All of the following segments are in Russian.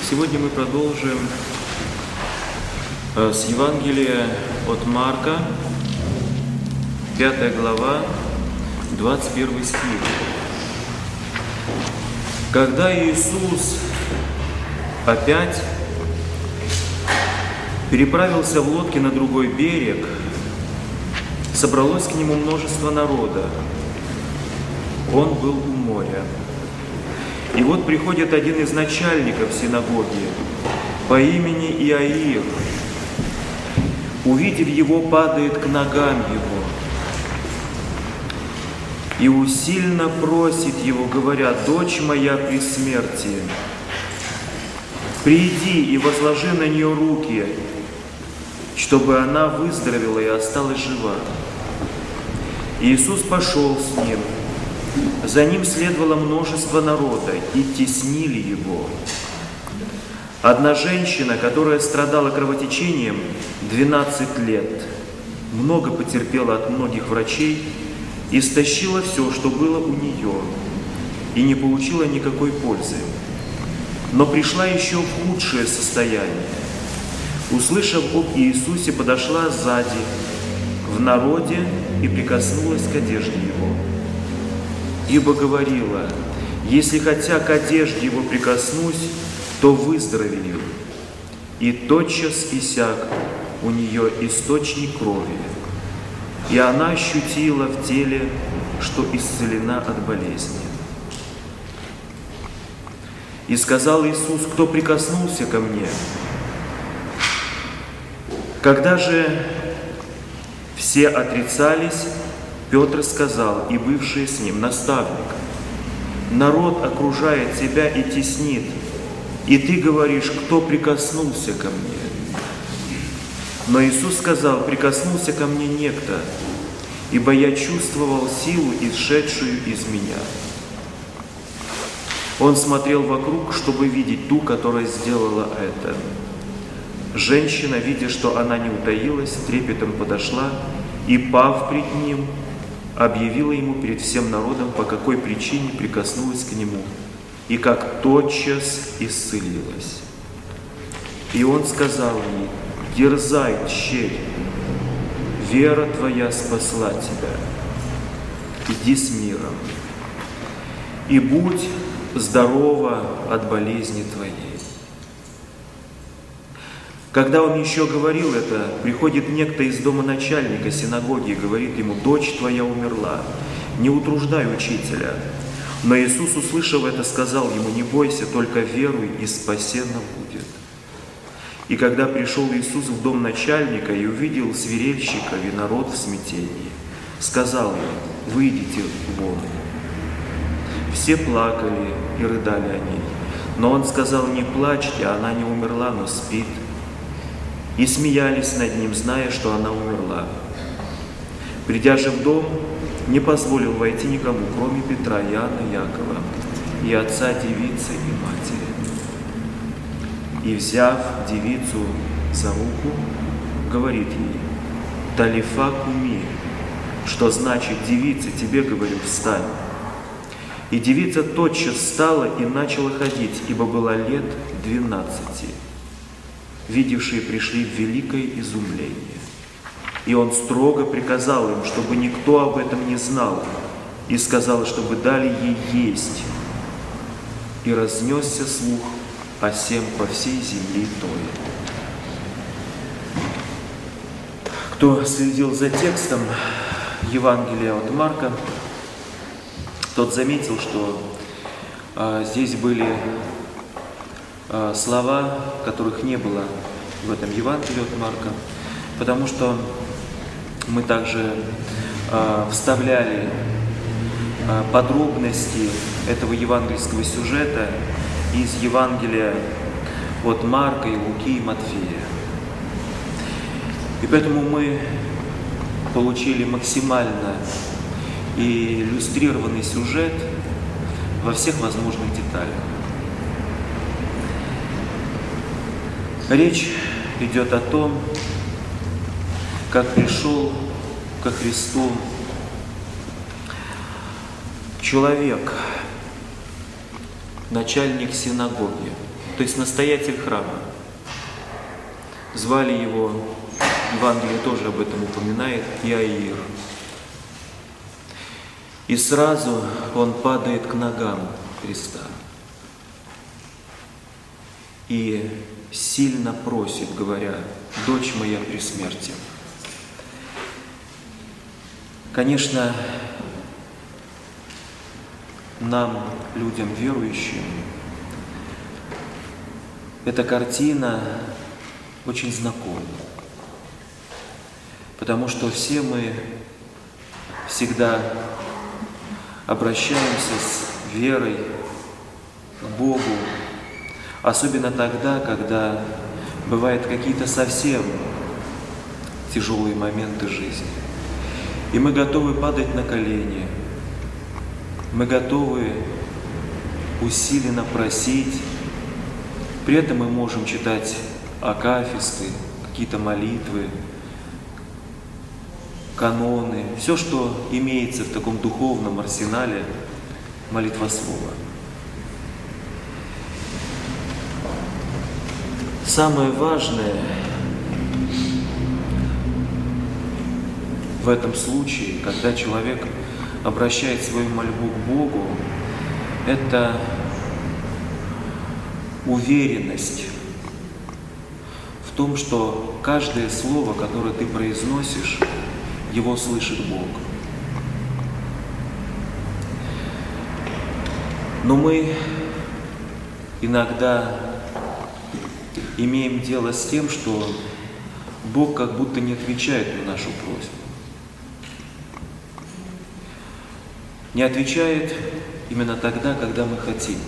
Сегодня мы продолжим с Евангелия от Марка, 5 глава, 21 стих. Когда Иисус опять переправился в лодке на другой берег, собралось к нему множество народа. Он был у моря. И вот приходит один из начальников синагоги по имени Иаир. Увидев его, падает к ногам его и усильно просит его, говоря: «Дочь моя при смерти, приди и возложи на нее руки, чтобы она выздоровела и осталась жива». Иисус пошел с ним. За ним следовало множество народа, и теснили его. Одна женщина, которая страдала кровотечением 12 лет, много потерпела от многих врачей, истощила все, что было у нее, и не получила никакой пользы. Но пришла еще в худшее состояние. Услышав об Иисусе, подошла сзади, в народе, и прикоснулась к одежде Его. Ибо говорила: «Если хотя к одежде Его прикоснусь, то выздоровею». И тотчас иссяк у нее источник крови, и она ощутила в теле, что исцелена от болезни. И сказал Иисус: «Кто прикоснулся ко мне?» Когда же все отрицались, Петр сказал, и бывшие с ним: «Наставник, народ окружает тебя и теснит, и ты говоришь: кто прикоснулся ко мне?» Но Иисус сказал: «Прикоснулся ко мне некто, ибо я чувствовал силу, исшедшую из меня». Он смотрел вокруг, чтобы видеть ту, которая сделала это. Женщина, видя, что она не утаилась, трепетом подошла и, пав пред ним, объявила ему перед всем народом, по какой причине прикоснулась к нему, и как тотчас исцелилась. И он сказал ей: «Дерзай, тщерь, вера твоя спасла тебя. Иди с миром, и будь здорова от болезни твоей». Когда он еще говорил это, приходит некто из дома начальника синагоги и говорит ему: «Дочь твоя умерла, не утруждай учителя». Но Иисус, услышав это, сказал ему: «Не бойся, только веруй, и спасенно будет». И когда пришел Иисус в дом начальника и увидел свирельщиков и народ в смятении, сказал им: «Выйдите вон». Все плакали и рыдали о ней. Но он сказал: «Не плачьте, она не умерла, но спит». И смеялись над ним, зная, что она умерла. Придя же в дом, не позволил войти никому, кроме Петра, Иоанна, Якова и отца девицы и матери. И, взяв девицу за руку, говорит ей: «Талифа куми», что значит: «Девица, тебе говорю, встань». И девица тотчас встала и начала ходить, ибо была лет 12. Видевшие пришли в великое изумление. И он строго приказал им, чтобы никто об этом не знал, и сказал, чтобы дали ей есть. И разнесся слух о сем по всей земле той. Кто следил за текстом Евангелия от Марка, тот заметил, что здесь были слова, которых не было в этом Евангелии от Марка, потому что мы также вставляли подробности этого евангельского сюжета из Евангелия от Марка и Луки и Матфея. И поэтому мы получили максимально иллюстрированный сюжет во всех возможных деталях. Речь идет о том, как пришел ко Христу человек, начальник синагоги, то есть настоятель храма. Звали его, Евангелие тоже об этом упоминает, Иаир. И сразу он падает к ногам Христа и сильно просит, говоря: «Дочь моя при смерти». Конечно, нам, людям верующим, эта картина очень знакома, потому что все мы всегда обращаемся с верой к Богу, особенно тогда, когда бывают какие-то совсем тяжелые моменты жизни. И мы готовы падать на колени, мы готовы усиленно просить, при этом мы можем читать акафисты, какие-то молитвы, каноны, все, что имеется в таком духовном арсенале молитвослова. Самое важное в этом случае, когда человек обращает свою мольбу к Богу, это уверенность в том, что каждое слово, которое ты произносишь, его слышит Бог. Но мы иногда имеем дело с тем, что Бог как будто не отвечает на нашу просьбу. Не отвечает именно тогда, когда мы хотим.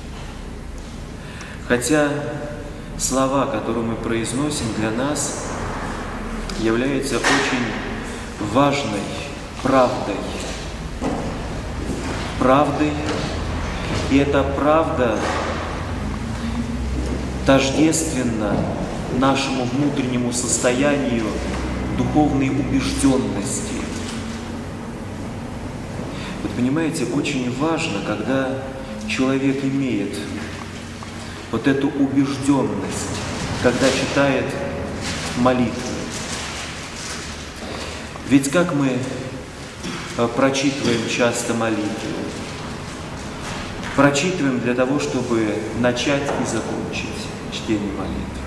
Хотя слова, которые мы произносим, для нас являются очень важной правдой. Правдой, и эта правда тождественна нашему внутреннему состоянию духовной убежденности. Вот понимаете, очень важно, когда человек имеет вот эту убежденность, когда читает молитвы. Ведь как мы прочитываем часто молитвы? Прочитываем для того, чтобы начать и закончить чтение молитвы.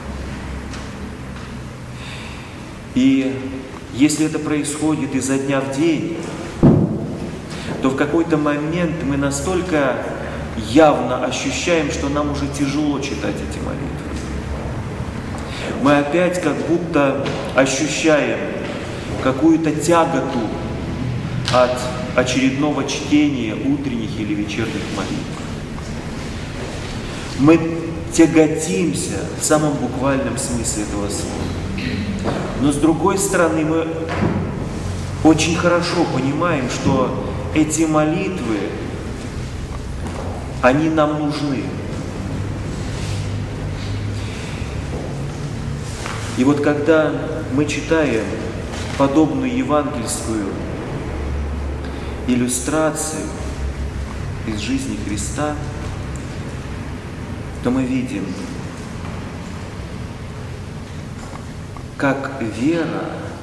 И если это происходит изо дня в день, то в какой-то момент мы настолько явно ощущаем, что нам уже тяжело читать эти молитвы. Мы опять как будто ощущаем какую-то тяготу от очередного чтения утренних или вечерних молитв. Мы тяготимся в самом буквальном смысле этого слова. Но с другой стороны, мы очень хорошо понимаем, что эти молитвы, они нам нужны. И вот когда мы читаем подобную евангельскую иллюстрацию из жизни Христа, то мы видим, как вера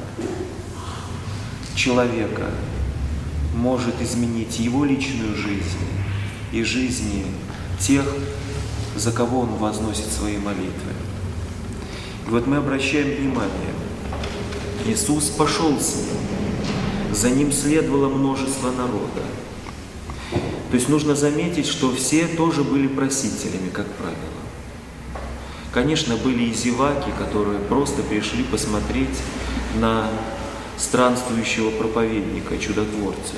человека может изменить его личную жизнь и жизни тех, за кого он возносит свои молитвы. И вот мы обращаем внимание, Иисус пошел с ним, за ним следовало множество народа. То есть нужно заметить, что все тоже были просителями, как правило. Конечно, были и зеваки, которые просто пришли посмотреть на странствующего проповедника, чудотворца.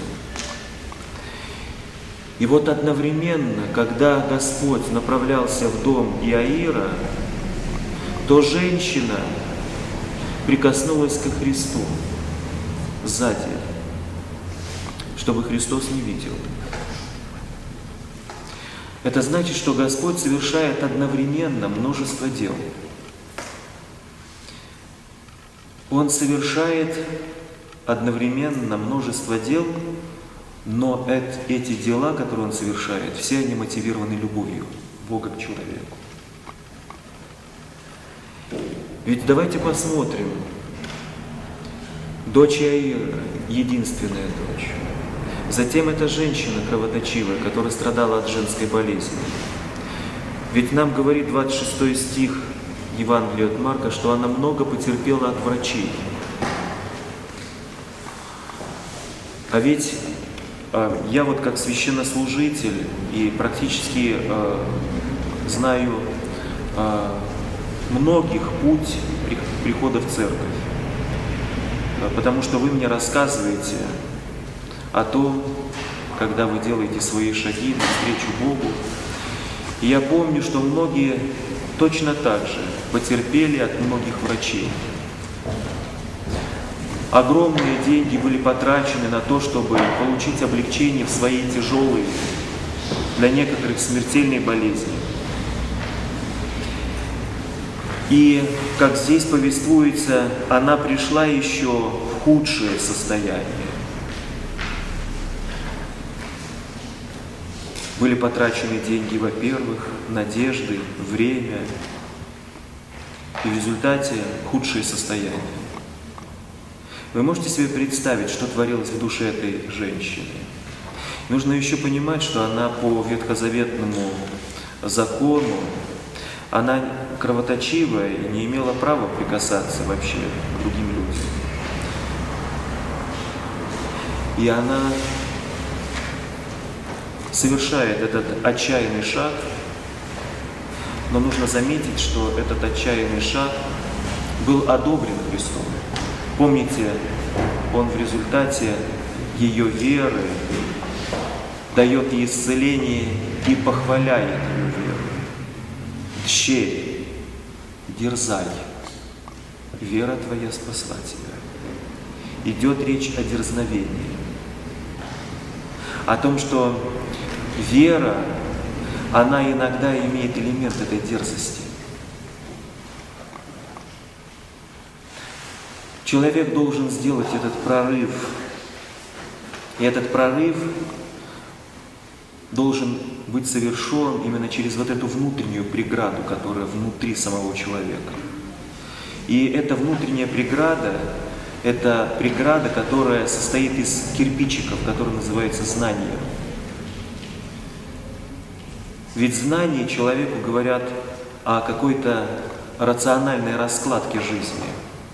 И вот одновременно, когда Господь направлялся в дом Иаира, то женщина прикоснулась ко Христу сзади, чтобы Христос не видел. Это значит, что Господь совершает одновременно множество дел. Он совершает одновременно множество дел, но эти дела, которые Он совершает, все они мотивированы любовью Бога к человеку. Ведь давайте посмотрим. Дочь Иаира, единственная дочь. Затем эта женщина кровоточивая, которая страдала от женской болезни. Ведь нам говорит 26 стих Евангелия от Марка, что она много потерпела от врачей. А ведь я вот как священнослужитель и практически знаю многих путь прихода в церковь, потому что вы мне рассказываете о том, когда вы делаете свои шаги навстречу Богу. И я помню, что многие точно так же потерпели от многих врачей. Огромные деньги были потрачены на то, чтобы получить облегчение в своей тяжелой, для некоторых смертельной болезни. И, как здесь повествуется, она пришла еще в худшее состояние. Были потрачены деньги, во-первых, надежды, время, и в результате худшее состояние. Вы можете себе представить, что творилось в душе этой женщины? Нужно еще понимать, что она по ветхозаветному закону, она кровоточивая и не имела права прикасаться вообще к другим людям. И она совершает этот отчаянный шаг, но нужно заметить, что этот отчаянный шаг был одобрен Христом. Помните, Он в результате ее веры дает ей исцеление и похваляет ее веру. Дщерь, дерзай, вера твоя спасла тебя. Идет речь о дерзновении, о том, что вера, она иногда имеет элемент этой дерзости. Человек должен сделать этот прорыв. И этот прорыв должен быть совершен именно через вот эту внутреннюю преграду, которая внутри самого человека. И эта внутренняя преграда, это преграда, которая состоит из кирпичиков, который называется знание. Ведь знания человеку говорят о какой-то рациональной раскладке жизни.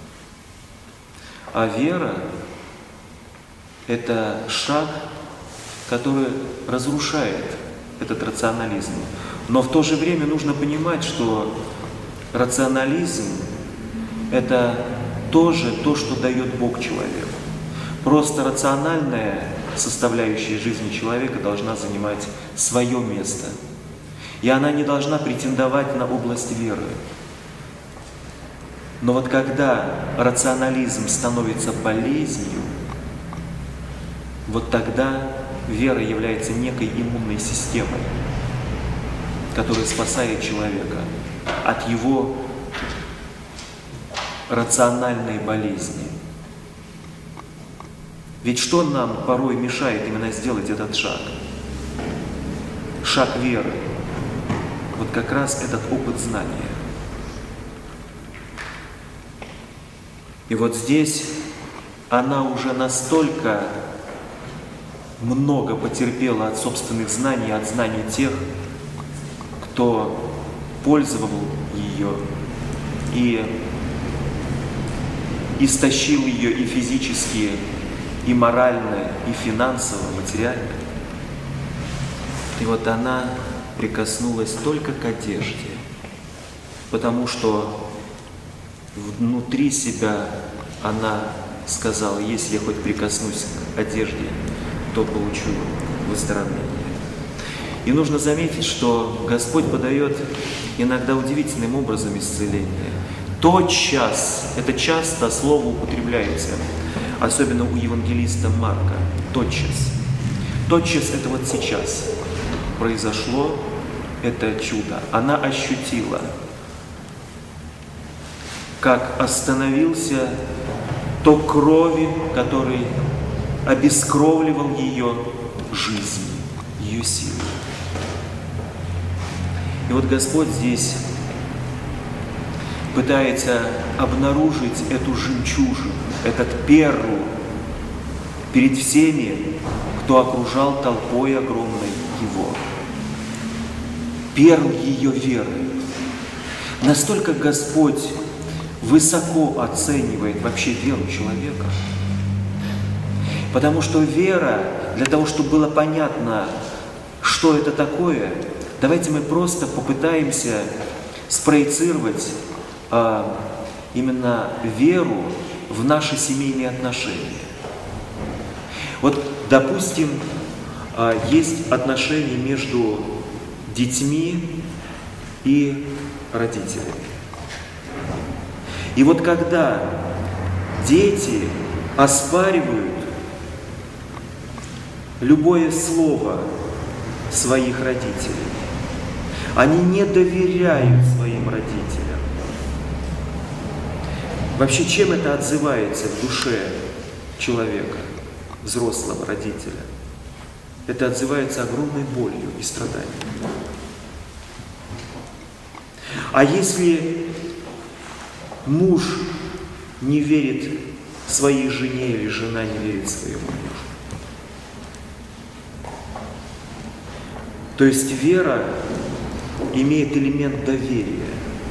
А вера – это шаг, который разрушает этот рационализм. Но в то же время нужно понимать, что рационализм – это тоже то, что дает Бог человеку. Просто рациональная составляющая жизни человека должна занимать свое место. И она не должна претендовать на область веры. Но вот когда рационализм становится болезнью, вот тогда вера является некой иммунной системой, которая спасает человека от его рациональной болезни. Ведь что нам порой мешает именно сделать этот шаг? Шаг веры. Вот как раз этот опыт знания. И вот здесь она уже настолько много потерпела от собственных знаний, от знаний тех, кто пользовал ее и истощил ее и физически, и морально, и финансово, материально. И вот она прикоснулась только к одежде, потому что внутри себя она сказала: если я хоть прикоснусь к одежде, то получу выздоровление. И нужно заметить, что Господь подает иногда удивительным образом исцеление. Тотчас, это часто слово употребляется, особенно у евангелиста Марка, тотчас. Тотчас это вот сейчас произошло это чудо. Она ощутила, как остановился ток крови, который обескровливал ее жизнь, ее силы. И вот Господь здесь пытается обнаружить эту жемчужину, этот перл перед всеми, кто окружал толпой огромной его. Перл ее веры. Настолько Господь высоко оценивает вообще веру человека. Потому что вера, для того, чтобы было понятно, что это такое, давайте мы просто попытаемся спроецировать именно веру в наши семейные отношения. Вот, допустим, есть отношения между детьми и родителями. И вот когда дети оспаривают любое слово своих родителей, они не доверяют своим родителям. Вообще, чем это отзывается в душе человека, взрослого родителя? Это отзывается огромной болью и страданием. А если муж не верит своей жене или жена не верит своему мужу? То есть вера имеет элемент доверия.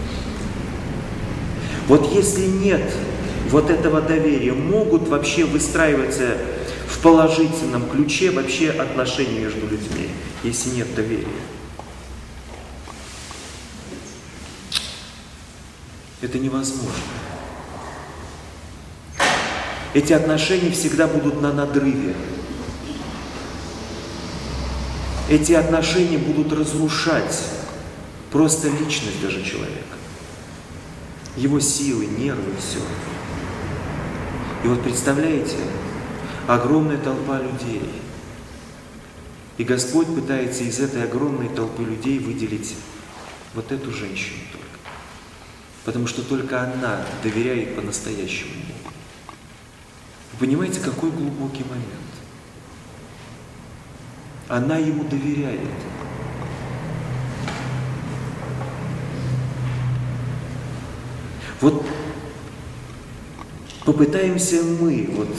Вот если нет вот этого доверия, могут вообще выстраиваться в положительном ключе вообще отношения между людьми, если нет доверия? Это невозможно. Эти отношения всегда будут на надрыве. Эти отношения будут разрушать просто личность даже человека. Его силы, нервы, все. И вот представляете, огромная толпа людей. И Господь пытается из этой огромной толпы людей выделить вот эту женщину только. Потому что только она доверяет по-настоящему Богу. Вы понимаете, какой глубокий момент? Она ему доверяет. Вот попытаемся мы вот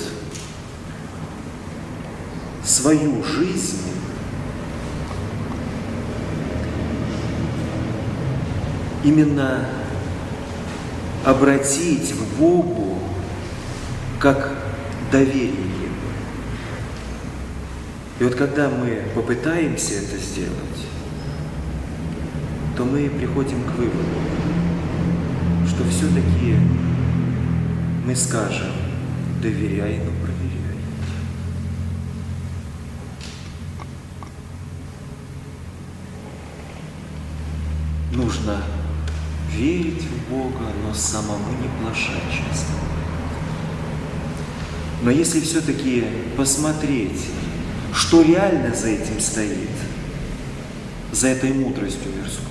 свою жизнь именно обратить к Богу как доверие. И вот когда мы попытаемся это сделать, то мы приходим к выводу, что все-таки мы скажем: доверяй, но проверяй. Нужно верить в Бога, но самому не плашать часто. Но если все-таки посмотреть, что реально за этим стоит, за этой мудростью мирской,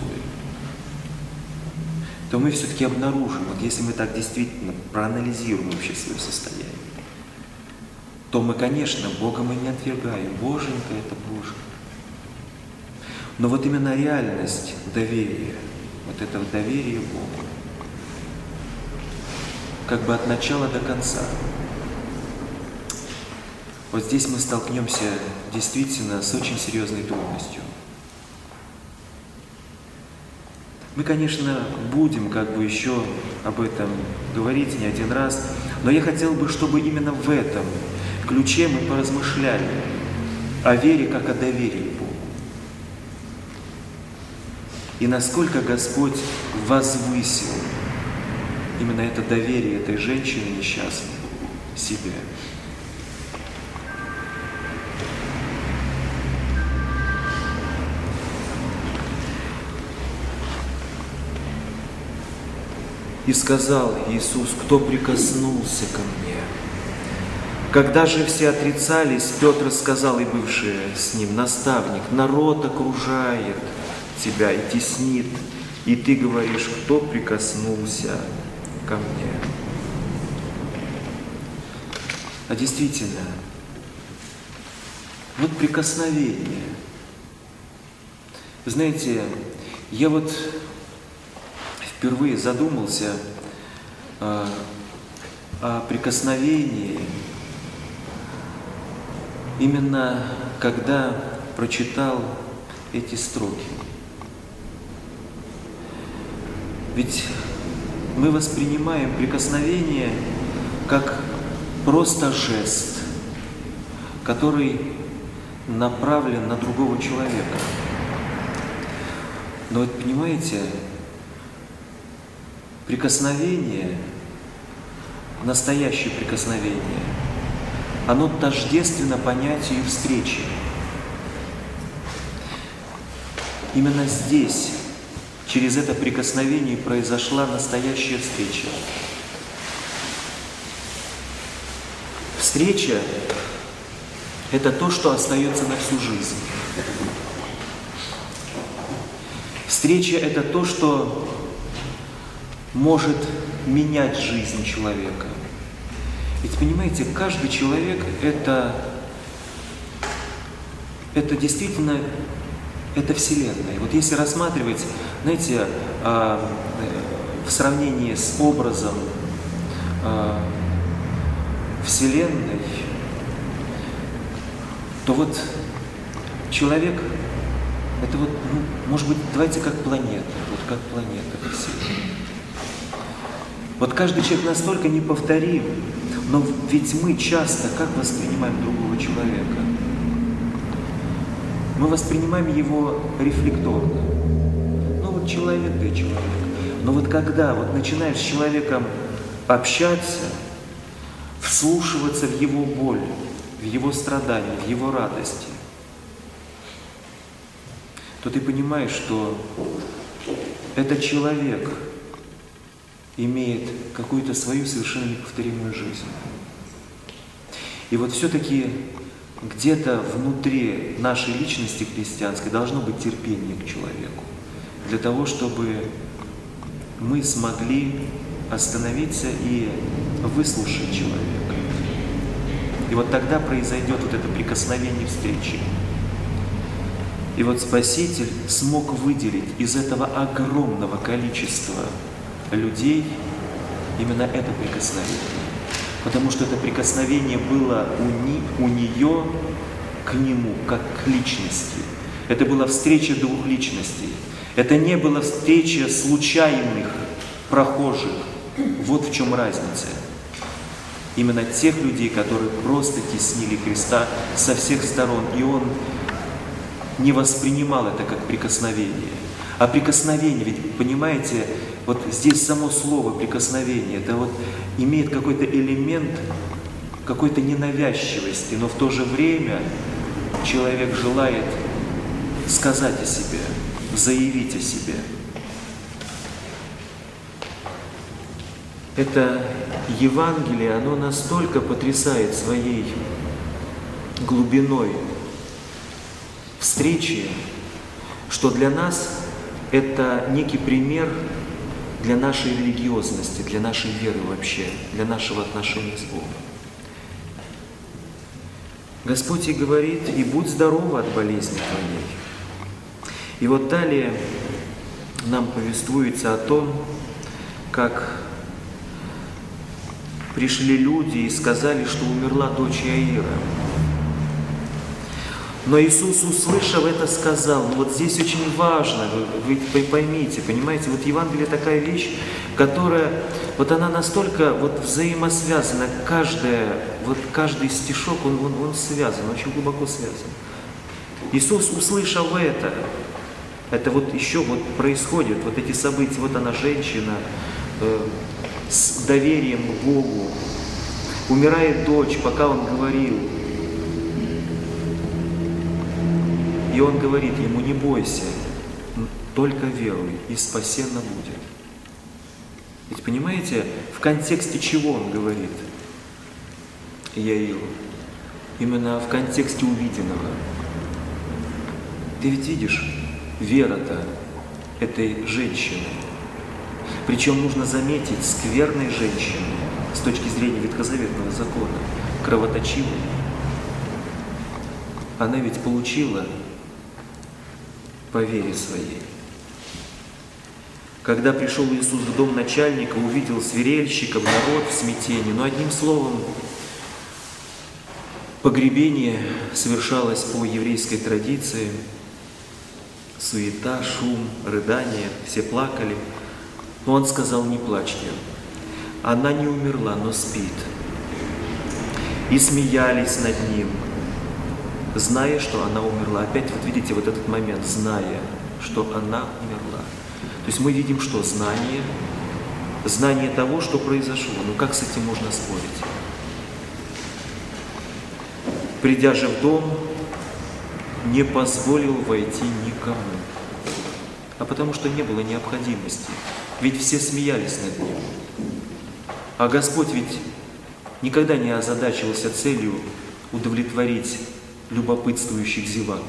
то мы все-таки обнаружим, вот если мы так действительно проанализируем вообще свое состояние, то мы, конечно, Бога мы не отвергаем. Боженька — это Боженька. Но вот именно реальность доверия, вот этого доверия Богу, как бы от начала до конца, вот здесь мы столкнемся действительно с очень серьезной трудностью. Мы, конечно, будем как бы еще об этом говорить не один раз, но я хотел бы, чтобы именно в этом ключе мы поразмышляли о вере как о доверии Богу. И насколько Господь возвысил именно это доверие этой женщины несчастной себе. И сказал Иисус: кто прикоснулся ко мне? Когда же все отрицались, Петр сказал и бывшие с ним: наставник, народ окружает тебя и теснит, и ты говоришь: кто прикоснулся ко мне? А действительно, вот прикосновение. Вы знаете, я вот впервые задумался о прикосновении, именно когда прочитал эти строки. Ведь мы воспринимаем прикосновение как просто жест, который направлен на другого человека. Но вот понимаете, прикосновение, настоящее прикосновение, оно тождественно понятию встречи. Именно здесь, через это прикосновение, произошла настоящая встреча. Встреча – это то, что остается на всю жизнь. Встреча – это то, что может менять жизнь человека. Ведь понимаете, каждый человек – это действительно, это Вселенная. Вот если рассматривать, знаете, в сравнении с образом Вселенной, то вот человек – это вот, может быть, давайте как планета, вот как планета Вселенная. Вот каждый человек настолько неповторим, но ведь мы часто как воспринимаем другого человека? Мы воспринимаем его рефлекторно. Ну вот человек, да и человек. Но вот когда вот начинаешь с человеком общаться, вслушиваться в его боль, в его страдания, в его радости, то ты понимаешь, что этот человек имеет какую-то свою совершенно неповторимую жизнь. И вот все-таки где-то внутри нашей личности христианской должно быть терпение к человеку, для того, чтобы мы смогли остановиться и выслушать человека. И вот тогда произойдет вот это прикосновение встречи. И вот Спаситель смог выделить из этого огромного количества людей именно это прикосновение. Потому что это прикосновение было у нее к нему, как к личности. Это была встреча двух личностей. Это не была встреча случайных прохожих. Вот в чем разница. Именно тех людей, которые просто теснили Христа со всех сторон. И Он не воспринимал это как прикосновение. А прикосновение, ведь, понимаете, вот здесь само слово прикосновение, это вот имеет какой-то элемент какой-то ненавязчивости, но в то же время человек желает сказать о себе, заявить о себе. Это Евангелие, оно настолько потрясает своей глубиной встречи, что для нас это некий пример для нашей религиозности, для нашей веры вообще, для нашего отношения с Богом. Господь и говорит: «И будь здорова от болезни твоей». И вот далее нам повествуется о том, как пришли люди и сказали, что умерла дочь Иаира. Но Иисус, услышав это, сказал, вот здесь очень важно, вы поймите, понимаете, вот Евангелие такая вещь, которая, вот она настолько вот взаимосвязана, каждый стишок, он связан, очень глубоко связан. Иисус, услышав это вот еще вот происходит, вот эти события, вот она женщина с доверием к Богу, умирает дочь, пока он говорил. И он говорит ему: не бойся, только веруй, и спасенно будет. Ведь понимаете, в контексте чего он говорит Иаиру? Именно в контексте увиденного. Ты ведь видишь, вера-то этой женщины. Причем нужно заметить, скверной женщины, с точки зрения ветхозаветного закона, кровоточивой. Она ведь получила по вере своей. Когда пришел Иисус в дом начальника, увидел свирельщиков, народ в смятении. Но одним словом, погребение совершалось по еврейской традиции. Суета, шум, рыдание, все плакали. Но он сказал: не плачьте. Она не умерла, но спит. И смеялись над ним, зная, что она умерла. Опять вот видите вот этот момент, зная, что она умерла. То есть мы видим, что знание того, что произошло. Ну как с этим можно спорить? Придя же в дом, не позволил войти никому. А потому что не было необходимости. Ведь все смеялись над ним. А Господь ведь никогда не озадачивался целью удовлетворить любопытствующих зевак,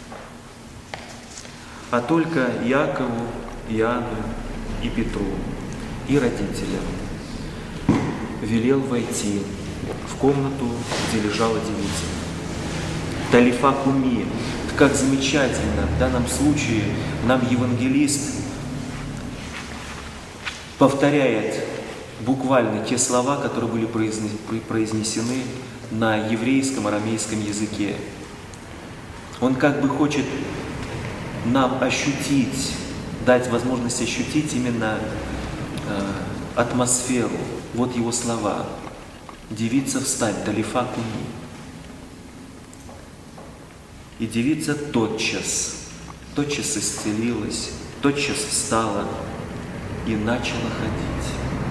а только Иакову, Иоанну и Петру и родителям велел войти в комнату, где лежала девица. Талифа куми. Как замечательно в данном случае нам евангелист повторяет буквально те слова, которые были произнесены на еврейском, арамейском языке. Он как бы хочет нам ощутить, дать возможность ощутить именно атмосферу. Вот его слова. Девица, встань, талифа куми. И девица тотчас исцелилась, тотчас встала и начала ходить.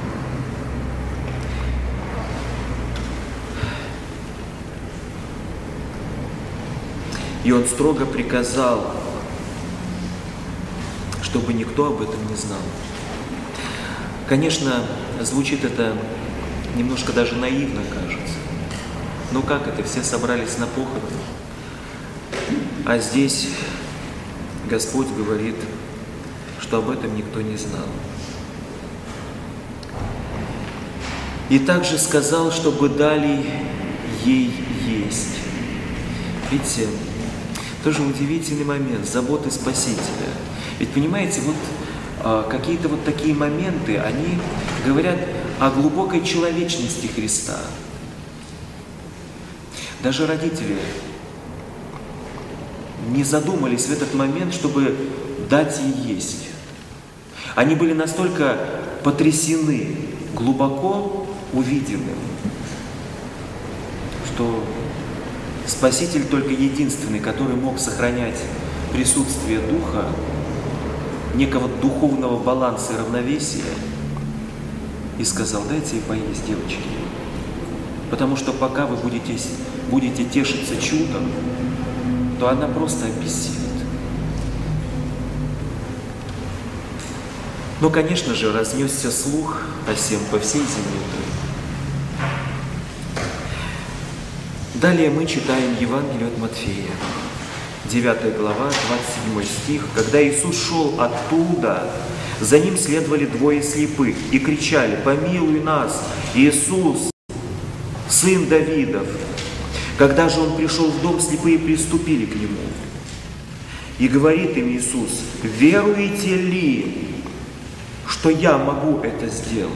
И он строго приказал, чтобы никто об этом не знал. Конечно, звучит это немножко даже наивно, кажется. Но как это? Все собрались на похороны. А здесь Господь говорит, что об этом никто не знал. И также сказал, чтобы дали ей есть. Видите, тоже удивительный момент заботы Спасителя. Ведь понимаете, вот какие-то вот такие моменты, они говорят о глубокой человечности Христа. Даже родители не задумались в этот момент, чтобы дать ей есть. Они были настолько потрясены, глубоко увиденным, что Спаситель только единственный, который мог сохранять присутствие Духа, некого духовного баланса и равновесия, и сказал: дайте ей поесть, девочки. Потому что пока вы будете тешиться чудом, то она просто обессилит. Но, конечно же, разнесся слух о сем по всей земле. Далее мы читаем Евангелие от Матфея, 9 глава, 27 стих. Когда Иисус шел оттуда, за ним следовали двое слепых и кричали: «Помилуй нас, Иисус, сын Давидов!» Когда же он пришел в дом, слепые приступили к нему. И говорит им Иисус: «Веруете ли, что я могу это сделать?»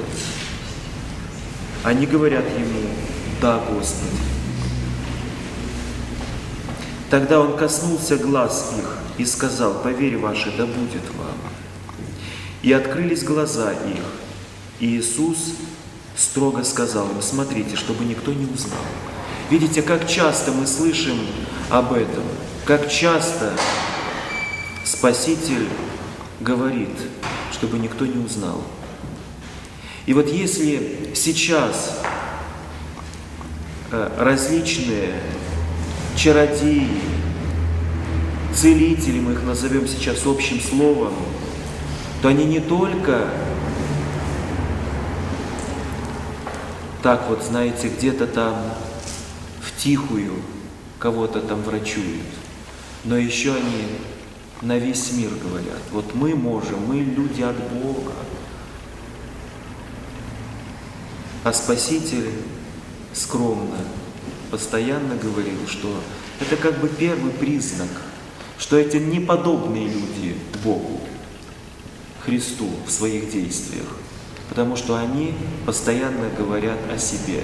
Они говорят ему: «Да, Господи». Тогда он коснулся глаз их и сказал: «Поверь ваше, да будет вам». И открылись глаза их. И Иисус строго сказал им: «Смотрите, чтобы никто не узнал». Видите, как часто мы слышим об этом, как часто Спаситель говорит, чтобы никто не узнал. И вот если сейчас различные чародеи, целители, мы их назовем сейчас общим словом, то они не только так вот, знаете, где-то там втихую кого-то там врачуют, но еще они на весь мир говорят: вот мы можем, мы люди от Бога. А Спаситель скромно, постоянно говорил, что это как бы первый признак, что эти неподобные люди Богу. Христу в своих действиях, потому что они постоянно говорят о себе.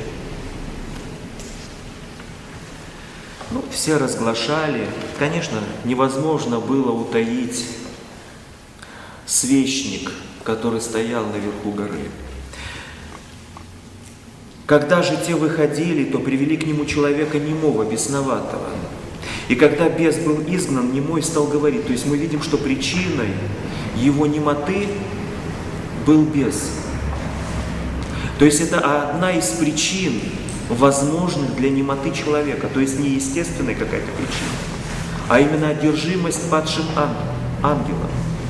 Все разглашали. Конечно, невозможно было утаить свечник, который стоял наверху горы. Когда же те выходили, то привели к нему человека немого, бесноватого. И когда бес был изгнан, немой стал говорить. То есть мы видим, что причиной его немоты был бес. То есть это одна из причин, возможных для немоты человека. То есть не естественная какая-то причина, а именно одержимость падшим ангелом.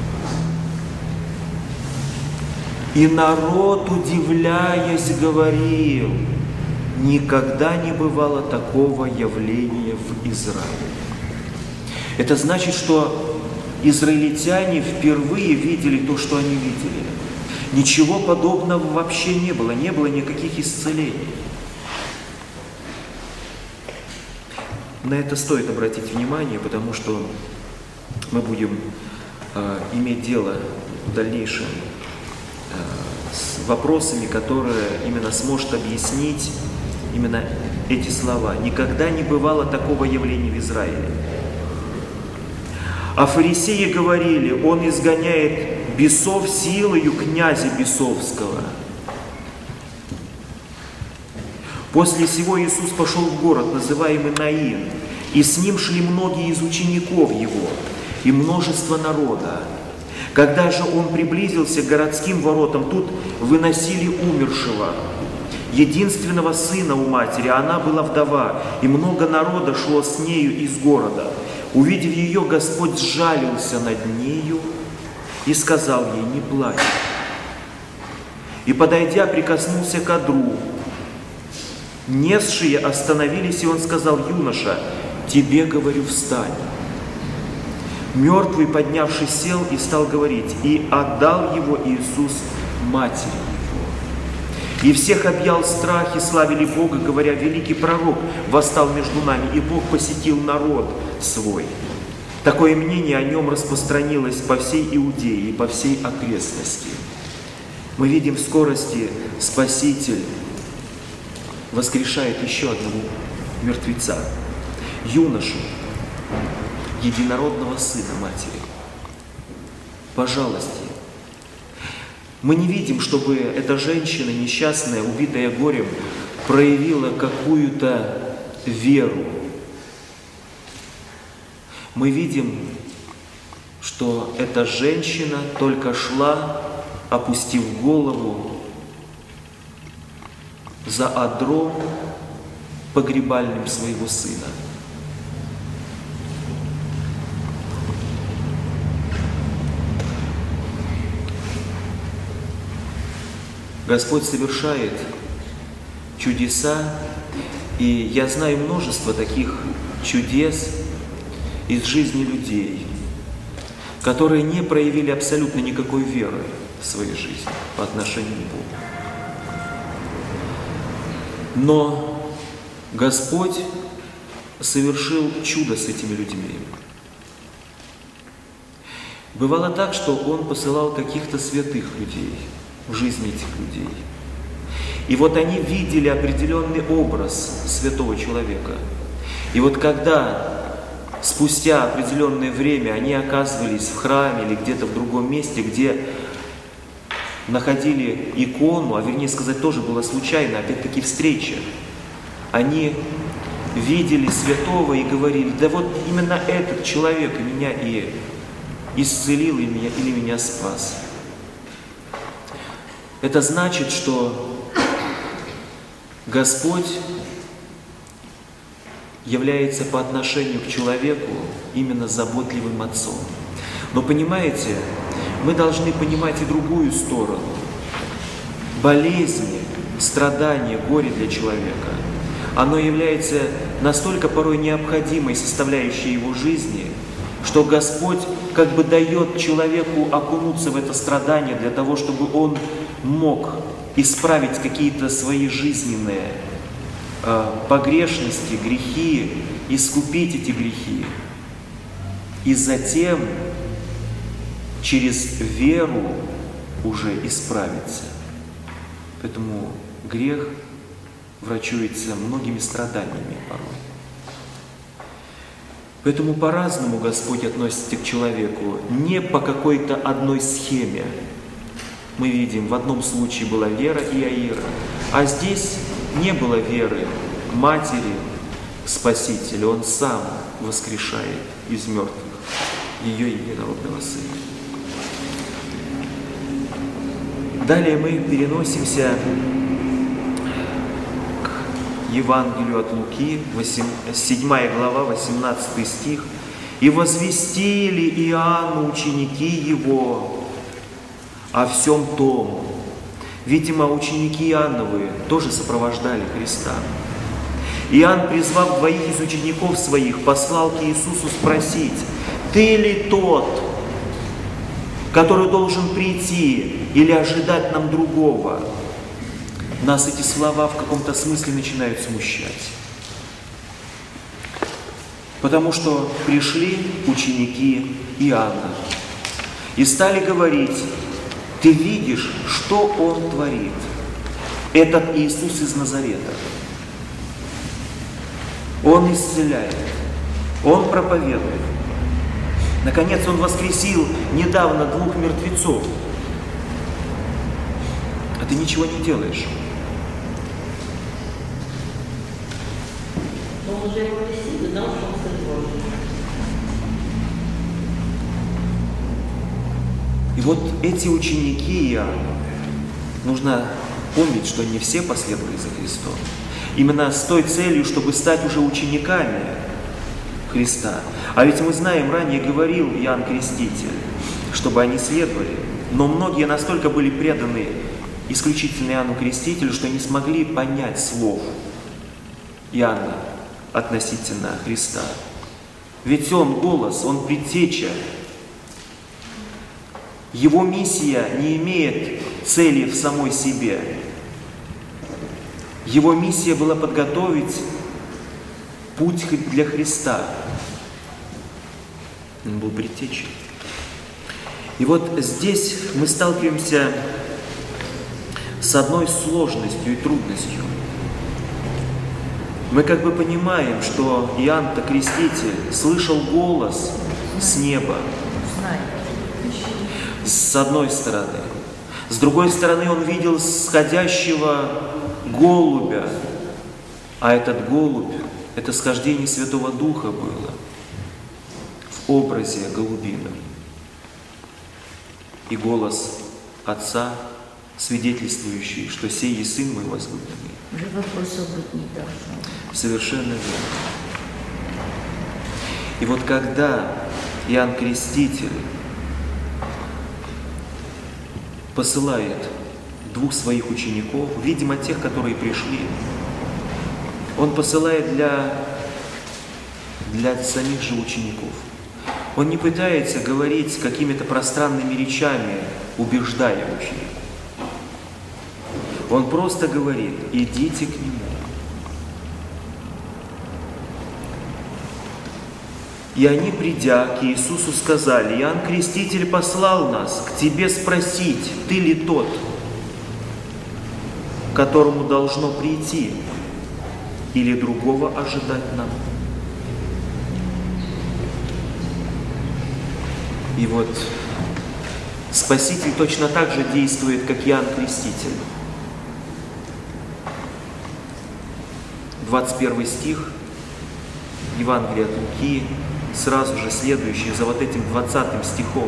И народ, удивляясь, говорил: никогда не бывало такого явления в Израиле. Это значит, что израильтяне впервые видели то, что они видели. Ничего подобного вообще не было никаких исцелений. На это стоит обратить внимание, потому что мы будем иметь дело в дальнейшем с вопросами, которые именно сможет объяснить именно эти слова. Никогда не бывало такого явления в Израиле. А фарисеи говорили: он изгоняет бесов силою князя бесовского. После сего Иисус пошел в город, называемый Наин, и с ним шли многие из учеников его и множество народа. Когда же он приблизился к городским воротам, тут выносили умершего, единственного сына у матери, а она была вдова, и много народа шло с нею из города. Увидев ее, Господь сжалился над нею и сказал ей: не плачь. И, подойдя, прикоснулся к одру. Несшие остановились, и он сказал: юноша, тебе говорю, встань. Мертвый, поднявшись, сел и стал говорить, и отдал его Иисус матери его. И всех объял страх, и славили Бога, говоря: великий пророк восстал между нами, и Бог посетил народ свой. Такое мнение о нем распространилось по всей Иудее и по всей окрестности. Мы видим, в скорости Спаситель воскрешает еще одного мертвеца, юношу, единородного сына матери. Пожалуйста. Мы не видим, чтобы эта женщина, несчастная, убитая горем, проявила какую-то веру. Мы видим, что эта женщина только шла, опустив голову, за одром погребальным своего сына. Господь совершает чудеса, и я знаю множество таких чудес из жизни людей, которые не проявили абсолютно никакой веры в своей жизни по отношению к Богу. Но Господь совершил чудо с этими людьми. Бывало так, что Он посылал каких-то святых людей в жизни этих людей. И вот они видели определенный образ святого человека. И вот когда спустя определенное время они оказывались в храме или где-то в другом месте, где находили икону, а вернее сказать, тоже было случайно, опять-таки встреча, они видели святого и говорили: да вот именно этот человек меня и исцелил, или меня спас. Это значит, что Господь является по отношению к человеку именно заботливым отцом. Но понимаете, мы должны понимать и другую сторону. Болезни, страдания, горе для человека, оно является настолько порой необходимой составляющей его жизни, что Господь как бы дает человеку окунуться в это страдание для того, чтобы он мог исправить какие-то свои жизненные погрешности, грехи, искупить эти грехи. И затем через веру уже исправиться. Поэтому грех врачуется многими страданиями порой. Поэтому по-разному Господь относится к человеку, не по какой-то одной схеме. Мы видим, в одном случае была вера Иаира, а здесь не было веры матери Спасителя. Он сам воскрешает из мертвых ее единородного Сына. Далее мы переносимся к Евангелию от Луки, 7 глава, 18 стих. «И возвестили Иоанну ученики его о всем том». Видимо, ученики Иоанновы тоже сопровождали Христа. Иоанн, призвав двоих из учеников своих, послал к Иисусу спросить: «Ты ли тот, который должен прийти, или ожидать нам другого?» Нас эти слова в каком-то смысле начинают смущать. Потому что пришли ученики Иоанна и стали говорить: «Ты видишь, что он творит, этот Иисус из Назарета. Он исцеляет, он проповедует. Наконец, он воскресил недавно 2 мертвецов. А ты ничего не делаешь». Он уже его крестил и знал, что он Сын Божий. И вот эти ученики Иоанна, нужно помнить, что не все последовали за Христом. Именно с той целью, чтобы стать уже учениками Христа. А ведь мы знаем, ранее говорил Иоанн Креститель, чтобы они следовали. Но многие настолько были преданы исключительно Иоанну Крестителю, что не смогли понять слов Иоанна относительно Христа. Ведь он голос, он предтеча. Его миссия не имеет цели в самой себе. Его миссия была подготовить путь для Христа. Он был предтечей. И вот здесь мы сталкиваемся с одной сложностью и трудностью. Мы как бы понимаем, что Иоанн-то Креститель слышал голос с неба, с одной стороны. С другой стороны, он видел сходящего голубя, а этот голубь, это схождение Святого Духа было в образе голубином. И голос Отца, свидетельствующий, что сей есть Сын мой возлюбленный. Уже вопросов быть не должно. Совершенно верно. И вот когда Иоанн Креститель посылает 2 своих учеников, видимо, тех, которые пришли, он посылает для самих же учеников. Он не пытается говорить какими-то пространными речами, убеждая учеников. Он просто говорит: идите к нему. И они, придя к Иисусу, сказали: Иоанн Креститель послал нас к тебе спросить, ты ли тот, которому должно прийти, или другого ожидать нам? И вот Спаситель точно так же действует, как Иоанн Креститель. 21 стих Евангелия от Луки, сразу же следующий за вот этим 20 стихом,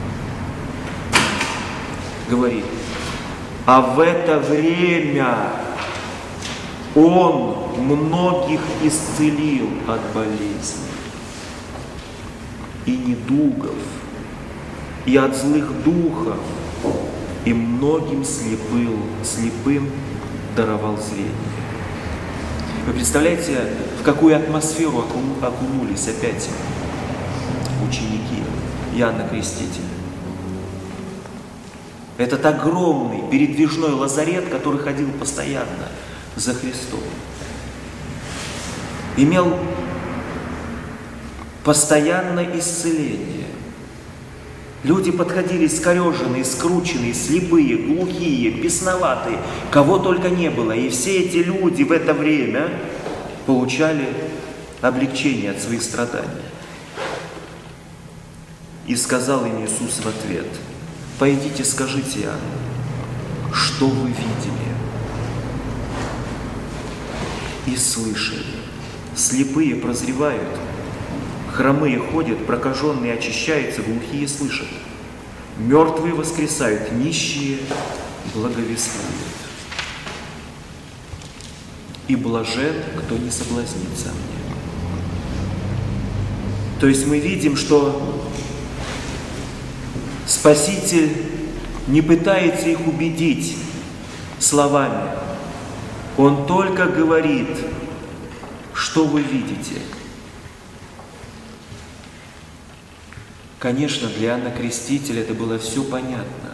говорит: а в это время Он многих исцелил от болезней и недугов, и от злых духов, и многим слепым даровал зрение. Вы представляете, в какую атмосферу окунулись опять ученики Иоанна Крестителя? Этот огромный передвижной лазарет, который ходил постоянно за Христом, имел постоянное исцеление. Люди подходили скореженные, скрученные, слепые, глухие, бесноватые, кого только не было. И все эти люди в это время получали облегчение от своих страданий. И сказал им Иисус в ответ: «Пойдите, скажите Иоанну, что вы видели и слышали. Слепые прозревают, хромые ходят, прокаженные очищаются, глухие слышат, мертвые воскресают, нищие благовествуют. И блажен, кто не соблазнится мне». То есть мы видим, что Спаситель не пытается их убедить словами. Он только говорит: что вы видите. Конечно, для Иоанна Крестителя это было все понятно.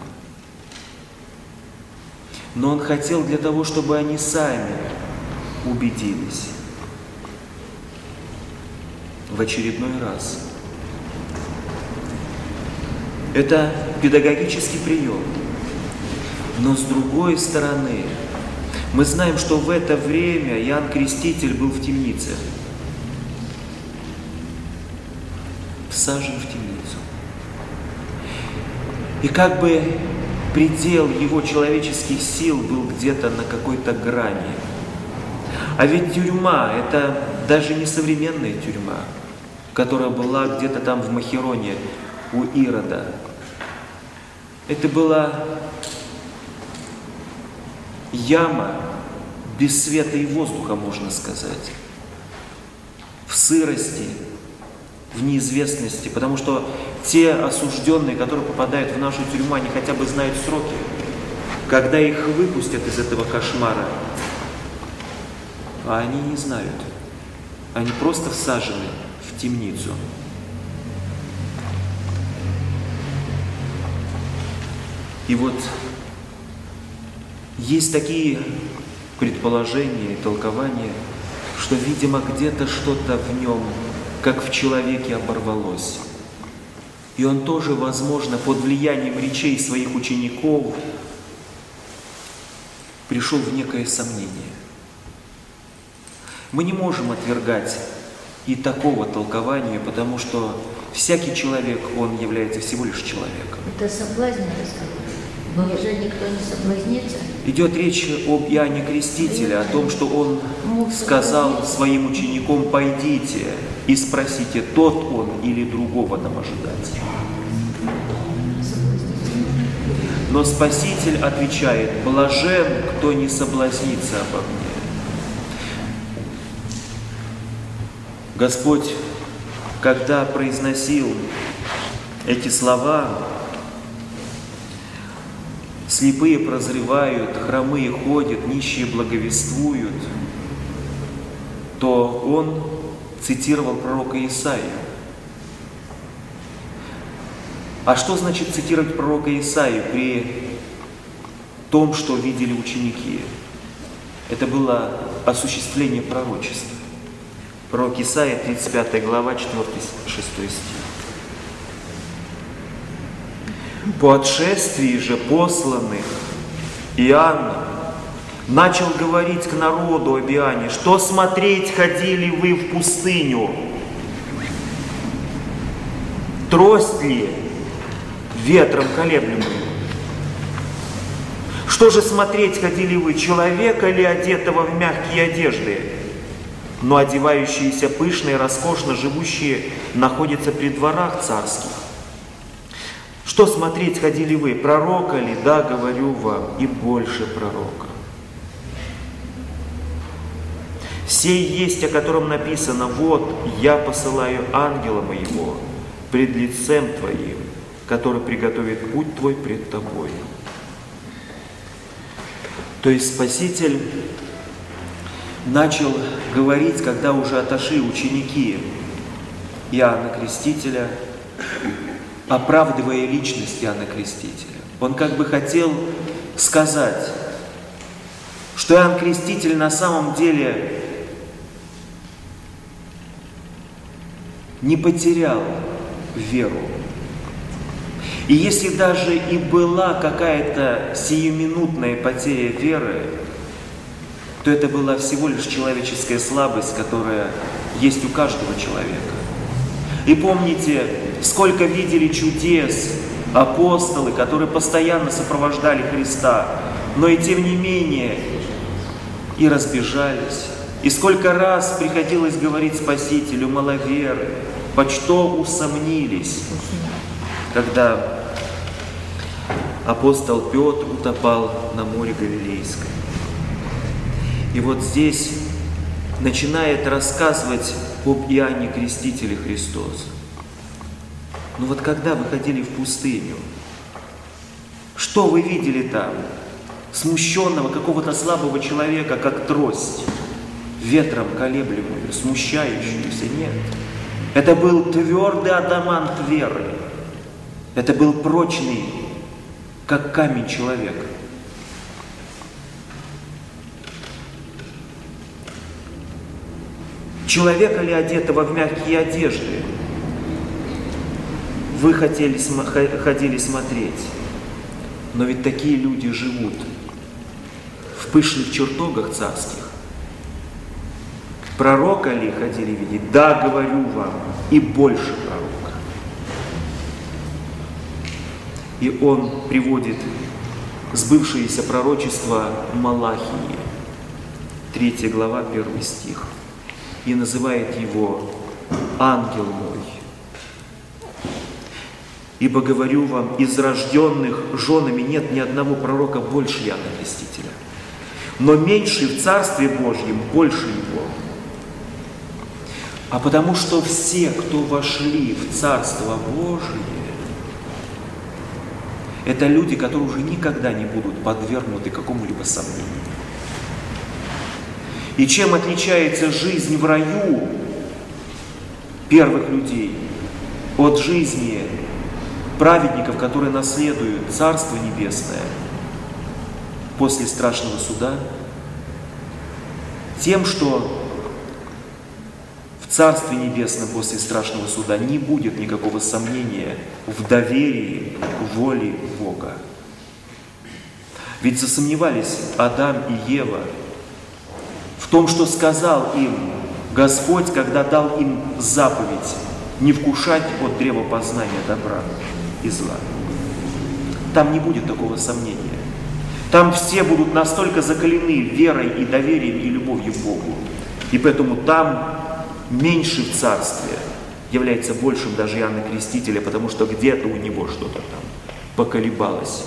Но он хотел для того, чтобы они сами убедились в очередной раз. Это педагогический прием. Но с другой стороны, мы знаем, что в это время Иоанн Креститель был в темнице. Всажен в темницу. И как бы предел его человеческих сил был где-то на какой-то грани. А ведь тюрьма – это даже не современная тюрьма, которая была где-то там в Махероне у Ирода. Это была яма без света и воздуха, можно сказать, в сырости, в неизвестности, потому что те осужденные, которые попадают в нашу тюрьму, они хотя бы знают сроки, когда их выпустят из этого кошмара, а они не знают, они просто всажены в темницу. И вот есть такие предположения и толкования, что, видимо, где-то что-то в нем, как в человеке, оборвалось. И он тоже, возможно, под влиянием речей своих учеников пришел в некое сомнение. Мы не можем отвергать и такого толкования, потому что всякий человек, он является всего лишь человеком. Это соблазн разговор. Уже никто не соблазнится. Идет речь об Иоанне Крестителе, о том, что он сказал своим ученикам: «Пойдите и спросите, тот он или другого нам ожидать». Но Спаситель отвечает: «Блажен, кто не соблазнится обо мне». Господь, когда произносил эти слова: «Слепые прозревают, хромые ходят, нищие благовествуют», то он цитировал пророка Исаию. А что значит цитировать пророка Исаию при том, что видели ученики? Это было осуществление пророчества. Пророк Исаия, 35 глава, 4-6 стих. «По отшествии же посланных Иоанн начал говорить к народу об Иоанне: что смотреть ходили вы в пустыню? Трость ли ветром колеблемую? Что же смотреть ходили вы, человека ли, одетого в мягкие одежды? Но одевающиеся пышно и роскошно живущие находятся при дворах царских. Что смотреть ходили вы, пророка ли? Да, говорю вам, и больше пророка. Сей есть, о котором написано: вот я посылаю ангела моего пред лицем твоим, который приготовит путь твой пред тобой». То есть Спаситель начал говорить, когда уже отошли ученики Иоанна Крестителя, оправдывая личность Иоанна Крестителя. Он как бы хотел сказать, что Иоанн Креститель на самом деле не потерял веру. И если даже и была какая-то сиюминутная потеря веры, то это была всего лишь человеческая слабость, которая есть у каждого человека. И помните, сколько видели чудес апостолы, которые постоянно сопровождали Христа, но и тем не менее и разбежались. И сколько раз приходилось говорить Спасителю: маловеры, почто усомнились, когда апостол Петр утопал на море Галилейском. И вот здесь начинает рассказывать об Иоанне Крестителе Христос. Ну вот когда вы ходили в пустыню, что вы видели там? Смущенного какого-то слабого человека, как трость, ветром колеблемую, смущающуюся? Нет. Это был твердый адамант веры. Это был прочный, как камень, человек. Человека ли, одетого в мягкие одежды, вы ходили смотреть? Но ведь такие люди живут в пышных чертогах царских. Пророка ли ходили видеть? Да, говорю вам, и больше пророка. И он приводит сбывшееся пророчество Малахии, 3 глава, 1 стих, и называет его «ангел мой». Ибо, говорю вам, из рожденных женами нет ни одного пророка больше Иоанна Крестителя, но меньший в Царстве Божьем больше его. А потому что все, кто вошли в Царство Божие, это люди, которые уже никогда не будут подвергнуты какому-либо сомнению. И чем отличается жизнь в раю первых людей от жизни праведников, которые наследуют Царство Небесное после страшного суда? Тем, что в Царстве Небесном после страшного суда не будет никакого сомнения в доверии воле Бога. Ведь засомневались Адам и Ева в том, что сказал им Господь, когда дал им заповедь не вкушать от древа познания добра и зла. Там не будет такого сомнения. Там все будут настолько закалены верой и доверием и любовью к Богу. И поэтому там меньше в царстве является большим даже Иоанна Крестителя, потому что где-то у него что-то там поколебалось.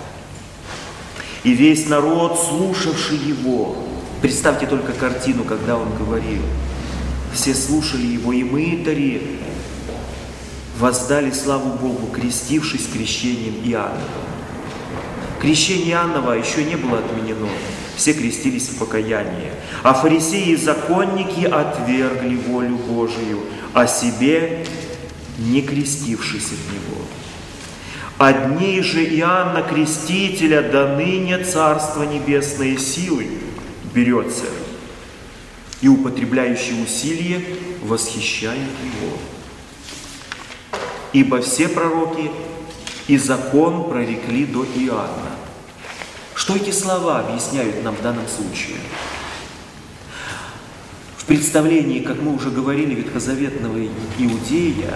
И весь народ, слушавший его, представьте только картину, когда он говорил, все слушали его, и мытари воздали славу Богу, крестившись крещением Иоаннова. Крещение Иоаннова еще не было отменено, все крестились в покаянии. А фарисеи и законники отвергли волю Божию, о себе не крестившись от него. Одни же Иоанна Крестителя до ныне Царство Небесное силой берется, и употребляющие усилия восхищают его. Ибо все пророки и закон прорекли до Иоанна. Что эти слова объясняют нам в данном случае? В представлении, как мы уже говорили, ветхозаветного иудея,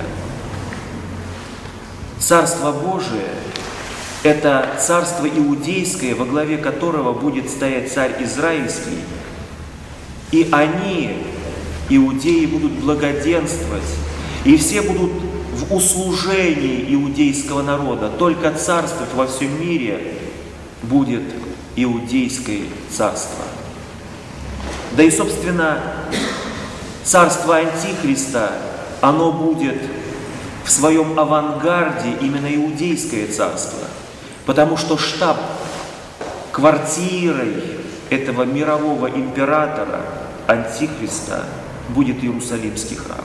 Царство Божие – это царство иудейское, во главе которого будет стоять царь израильский, и они, иудеи, будут благоденствовать, и все будут в услужении иудейского народа. Только царствовать во всем мире будет иудейское царство. Да и, собственно, царство Антихриста, оно будет в своем авангарде именно иудейское царство, потому что штаб-квартирой этого мирового императора Антихриста будет Иерусалимский храм.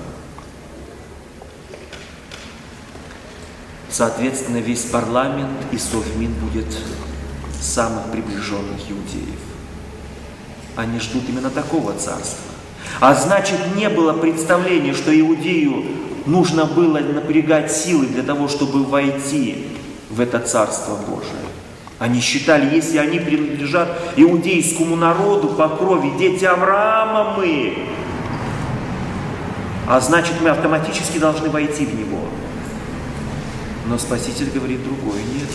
Соответственно, весь парламент и совмин будет самых приближенных иудеев. Они ждут именно такого царства. А значит, не было представления, что иудею нужно было напрягать силы для того, чтобы войти в это Царство Божие. Они считали, если они принадлежат иудейскому народу по крови, дети Авраама мы, а значит, мы автоматически должны войти в него. Но Спаситель говорит другое: нет.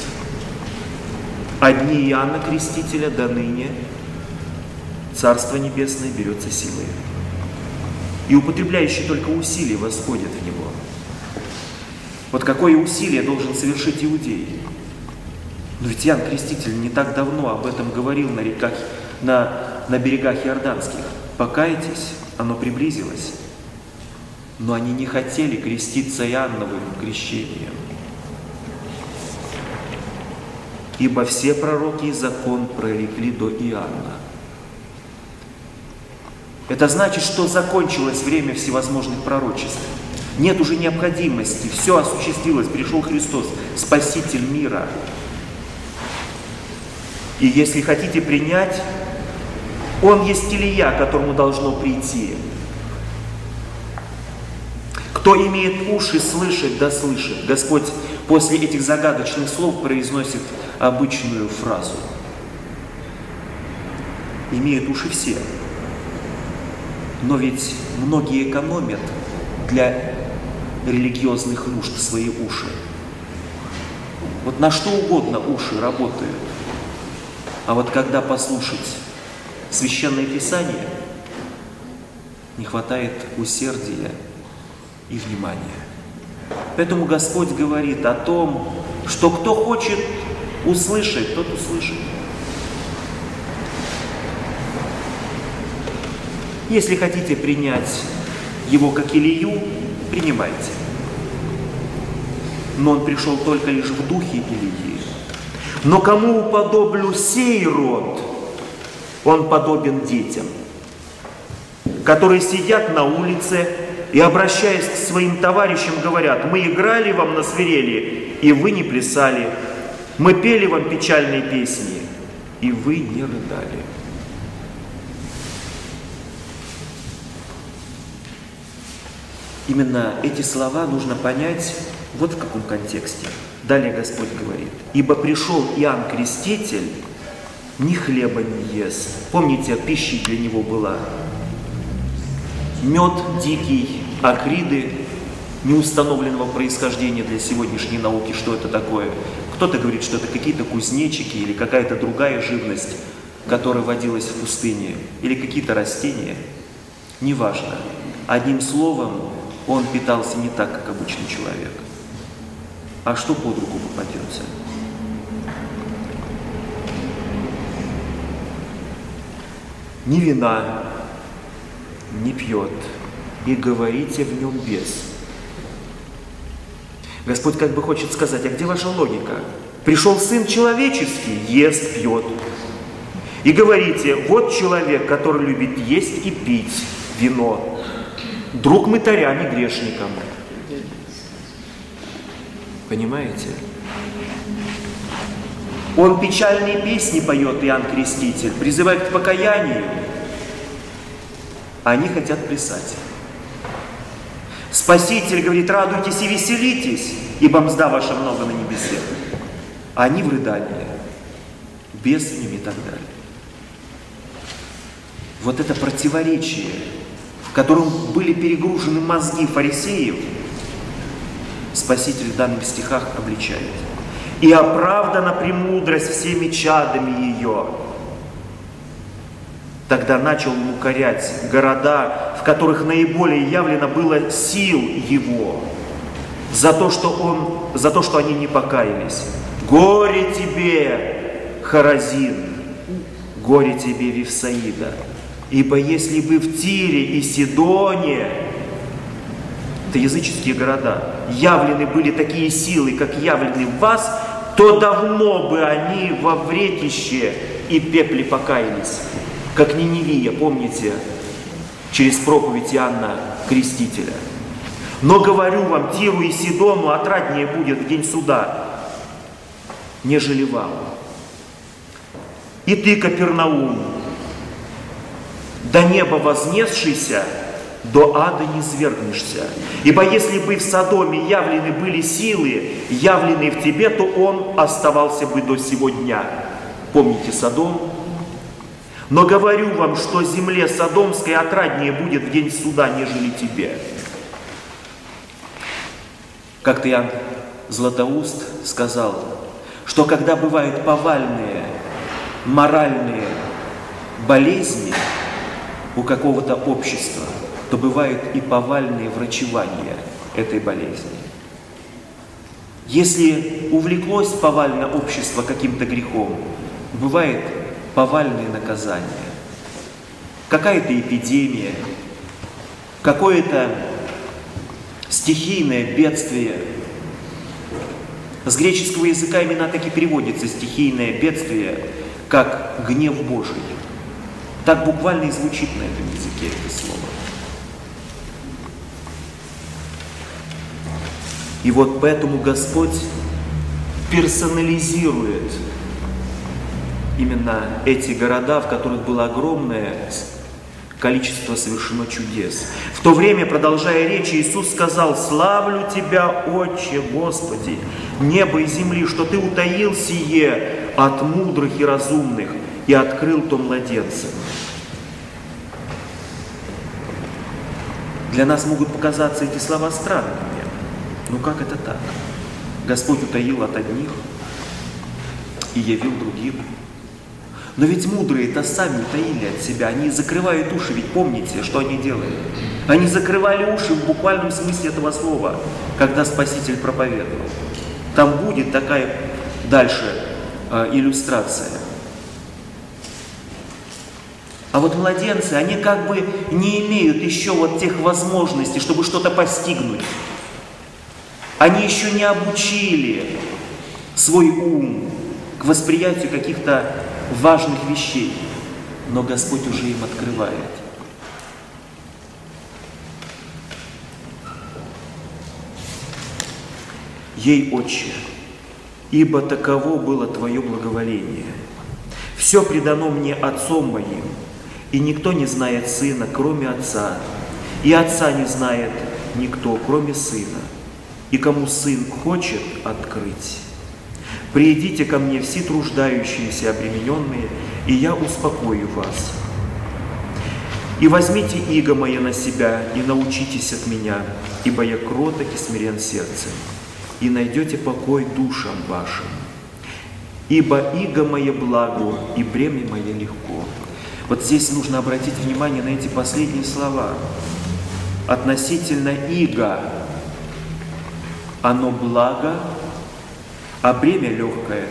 Одни Иоанна Крестителя до ныне Царство Небесное берется силой. И употребляющий только усилия восходит в него. Вот какое усилие должен совершить иудей? Но ведь Иоанн Креститель не так давно об этом говорил на берегах Иорданских. Покайтесь, оно приблизилось. Но они не хотели креститься Иоанновым крещением. Ибо все пророки и закон прорекли до Иоанна. Это значит, что закончилось время всевозможных пророчеств. Нет уже необходимости, все осуществилось, пришел Христос, Спаситель мира. И если хотите принять, Он есть Илия, которому должно прийти. Кто имеет уши слышать, да слышит. Господь после этих загадочных слов произносит обычную фразу. Имеют уши все. Но ведь многие экономят для религиозных нужд свои уши. Вот на что угодно уши работают. А вот когда послушать Священное Писание, не хватает усердия и внимания. Поэтому Господь говорит о том, что кто хочет услышать, тот услышит. Если хотите принять Его как Илию, принимайте. Но Он пришел только лишь в духе Илии. Но кому уподоблю сей род, он подобен детям, которые сидят на улице и, обращаясь к своим товарищам, говорят: мы играли вам на свирели, и вы не плясали, мы пели вам печальные песни, и вы не рыдали. Именно эти слова нужно понять вот в каком контексте. Далее Господь говорит: ибо пришел Иоанн Креститель, ни хлеба не ест. Помните, пищей для него была мед дикий, акриды неустановленного происхождения для сегодняшней науки. Что это такое? Кто-то говорит, что это какие-то кузнечики или какая-то другая живность, которая водилась в пустыне, или какие-то растения. Неважно. Одним словом, он питался не так, как обычный человек. А что под руку попадется? Ни вина не пьет, и говорите в нем без. Господь как бы хочет сказать: а где ваша логика? Пришел Сын Человеческий, ест, пьет. И говорите: вот человек, который любит есть и пить вино, друг мытарям и грешникам. Понимаете? Он печальные песни поет, Иоанн Креститель, призывает к покаянию, а они хотят плясать. Спаситель говорит: радуйтесь и веселитесь, ибо мзда ваша много на небесе. А они в рыдании, без с ними и так далее. Вот это противоречие, в котором были перегружены мозги фарисеев, Спаситель в данных стихах обличает. И оправдана премудрость всеми чадами ее. Тогда начал он укорять города, в которых наиболее явлено было сил его, за то, что они не покаялись. Горе тебе, Хоразин, горе тебе, Вифсаида, ибо если бы в Тире и Сидоне, это языческие города, явлены были такие силы, как явлены в вас, то давно бы они во вретище и пепле покаялись, как Ниневия, помните, через проповедь Иоанна Крестителя. Но говорю вам, Тиру и Сидону отраднее будет в день суда, нежели вам. И ты, Капернаум, до неба вознесшийся, до ада не свергнешься. Ибо если бы в Содоме явлены были силы, явленные в тебе, то он оставался бы до сего дня». Помните Содом? «Но говорю вам, что земле Содомской отраднее будет в день суда, нежели тебе». Как-то Иоанн Златоуст сказал, что когда бывают повальные моральные болезни у какого-то общества, то бывают и повальные врачевания этой болезни. Если увлеклось повальное общество каким-то грехом, бывает повальные наказания. Какая-то эпидемия, какое-то стихийное бедствие. С греческого языка именно так и переводится стихийное бедствие, как гнев Божий. Так буквально и звучит на этом языке это слово. И вот поэтому Господь персонализирует именно эти города, в которых было огромное количество совершено чудес. В то время, продолжая речь, Иисус сказал: «Славлю Тебя, Отче, Господи, неба и земли, что Ты утаил сие от мудрых и разумных и открыл то младенцам». Для нас могут показаться эти слова странными. Ну как это так? Господь утаил от одних и явил другим. Но ведь мудрые-то сами утаили от себя. Они закрывают уши, ведь помните, что они делали? Они закрывали уши в буквальном смысле этого слова, когда Спаситель проповедовал. Там будет такая дальше иллюстрация. А вот младенцы, они как бы не имеют еще вот тех возможностей, чтобы что-то постигнуть. Они еще не обучили свой ум к восприятию каких-то важных вещей, но Господь уже им открывает. «Ей, Отче, ибо таково было Твое благоволение. Все предано мне Отцом Моим, и никто не знает Сына, кроме Отца, и Отца не знает никто, кроме Сына, и кому Сын хочет открыть. Придите ко мне все труждающиеся и обремененные, и я успокою вас. И возьмите иго мое на себя, и научитесь от меня, ибо я кроток и смирен сердцем, и найдете покой душам вашим. Ибо иго мое благо, и бремя мое легко». Вот здесь нужно обратить внимание на эти последние слова. Относительно иго, оно благо, а бремя легкое.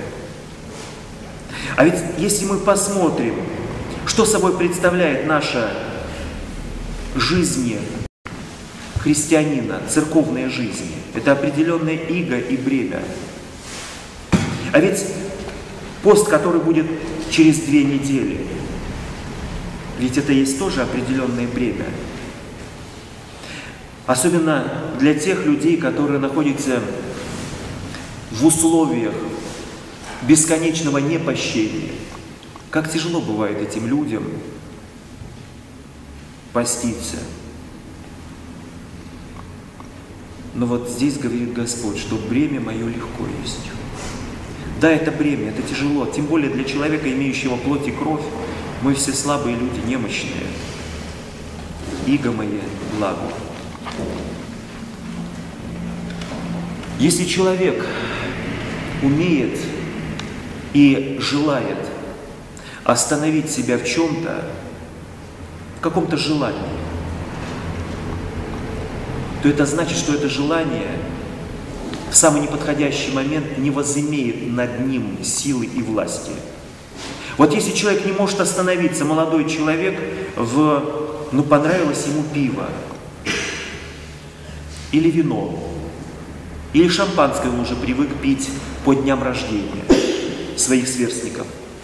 А ведь если мы посмотрим, что собой представляет наша жизнь христианина, церковная жизнь, это определенное иго и бремя. А ведь пост, который будет через 2 недели, ведь это есть тоже определенное бремя. Особенно для тех людей, которые находятся в условиях бесконечного непощения. Как тяжело бывает этим людям поститься. Но вот здесь говорит Господь, что бремя мое легко есть. Да, это бремя, это тяжело, тем более для человека, имеющего плоть и кровь. Мы все слабые люди, немощные. Иго мое благо. Если человек умеет и желает остановить себя в чем-то, в каком-то желании, то это значит, что это желание в самый неподходящий момент не возымеет над ним силы и власти. Вот если человек не может остановиться, молодой человек, понравилось ему пиво, или вино, или шампанское он уже привык пить по дням рождения своих сверстников.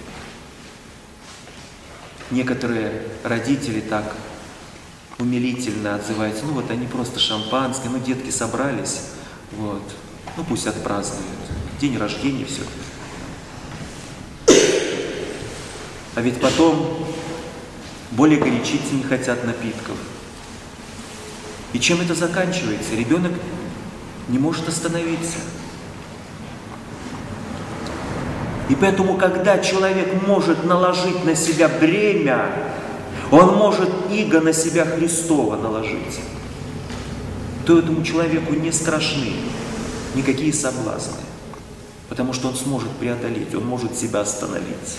Некоторые родители так умилительно отзываются: они просто шампанское, детки собрались, пусть отпразднуют, день рождения все-таки. А ведь потом более горячиться не хотят напитков. И чем это заканчивается? Ребенок не может остановиться. И поэтому, когда человек может наложить на себя бремя, он может иго на себя Христова наложить, то этому человеку не страшны никакие соблазны, потому что он сможет преодолеть, он может себя остановить.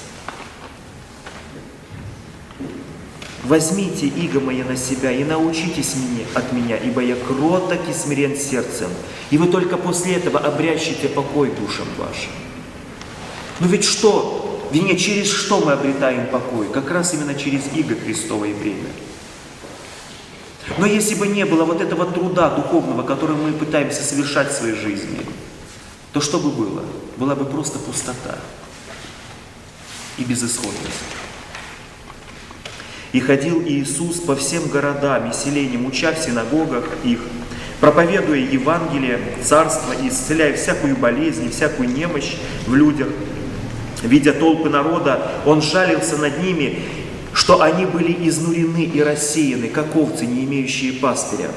«Возьмите иго мое на себя и научитесь от меня, ибо я кроток и смирен сердцем, и вы только после этого обрящите покой душам вашим». Но ведь что? Вернее, через что мы обретаем покой? Как раз именно через иго Христово и бремя. Но если бы не было вот этого труда духовного, который мы пытаемся совершать в своей жизни, то что бы было? Была бы просто пустота и безысходность. «И ходил Иисус по всем городам и селениям, уча в синагогах их, проповедуя Евангелие, Царство и исцеляя всякую болезнь и всякую немощь в людях. Видя толпы народа, Он жалился над ними, что они были изнурены и рассеяны, как овцы, не имеющие пастыря.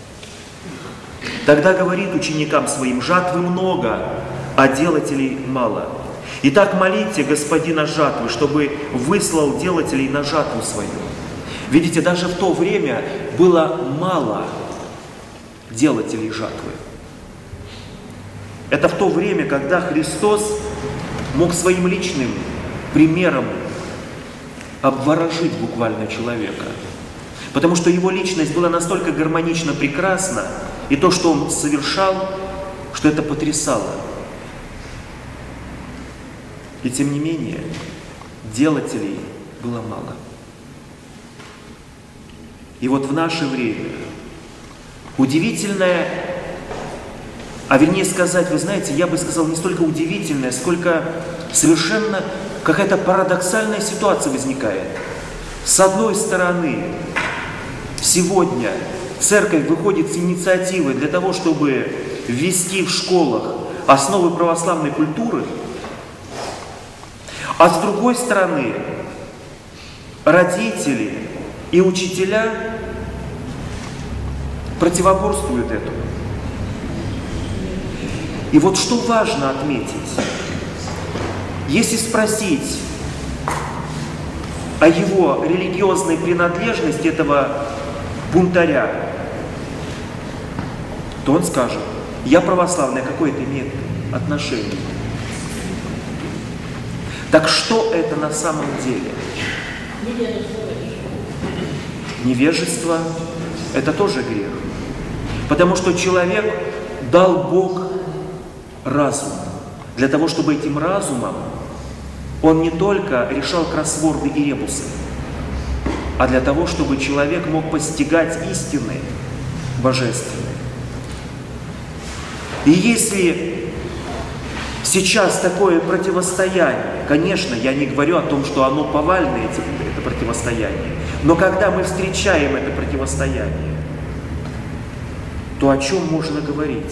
Тогда говорит ученикам своим: жатвы много, а делателей мало. Итак, молите Господина жатвы, чтобы выслал делателей на жатву свою». Видите, даже в то время было мало делателей жатвы. Это в то время, когда Христос мог своим личным примером обворожить буквально человека. Потому что его личность была настолько гармонично прекрасна, и то, что он совершал, что это потрясало. И тем не менее, делателей было мало. И вот в наше время удивительное, а вернее сказать, вы знаете, я бы сказал, не столько удивительное, сколько совершенно какая-то парадоксальная ситуация возникает. С одной стороны, сегодня церковь выходит с инициативой для того, чтобы ввести в школах основы православной культуры, а с другой стороны, родители и учителя противоборствуют этому. И вот что важно отметить, если спросить о его религиозной принадлежности этого бунтаря, то он скажет: я православный, а какое это имеет отношение? Так что это на самом деле? Невежество – это тоже грех. Потому что человек дал Бог разум. Для того, чтобы этим разумом он не только решал кроссворды и ребусы, а для того, чтобы человек мог постигать истины божественные. И если сейчас такое противостояние, конечно, я не говорю о том, что оно повально, это противостояние, но когда мы встречаем это противостояние, то о чем можно говорить?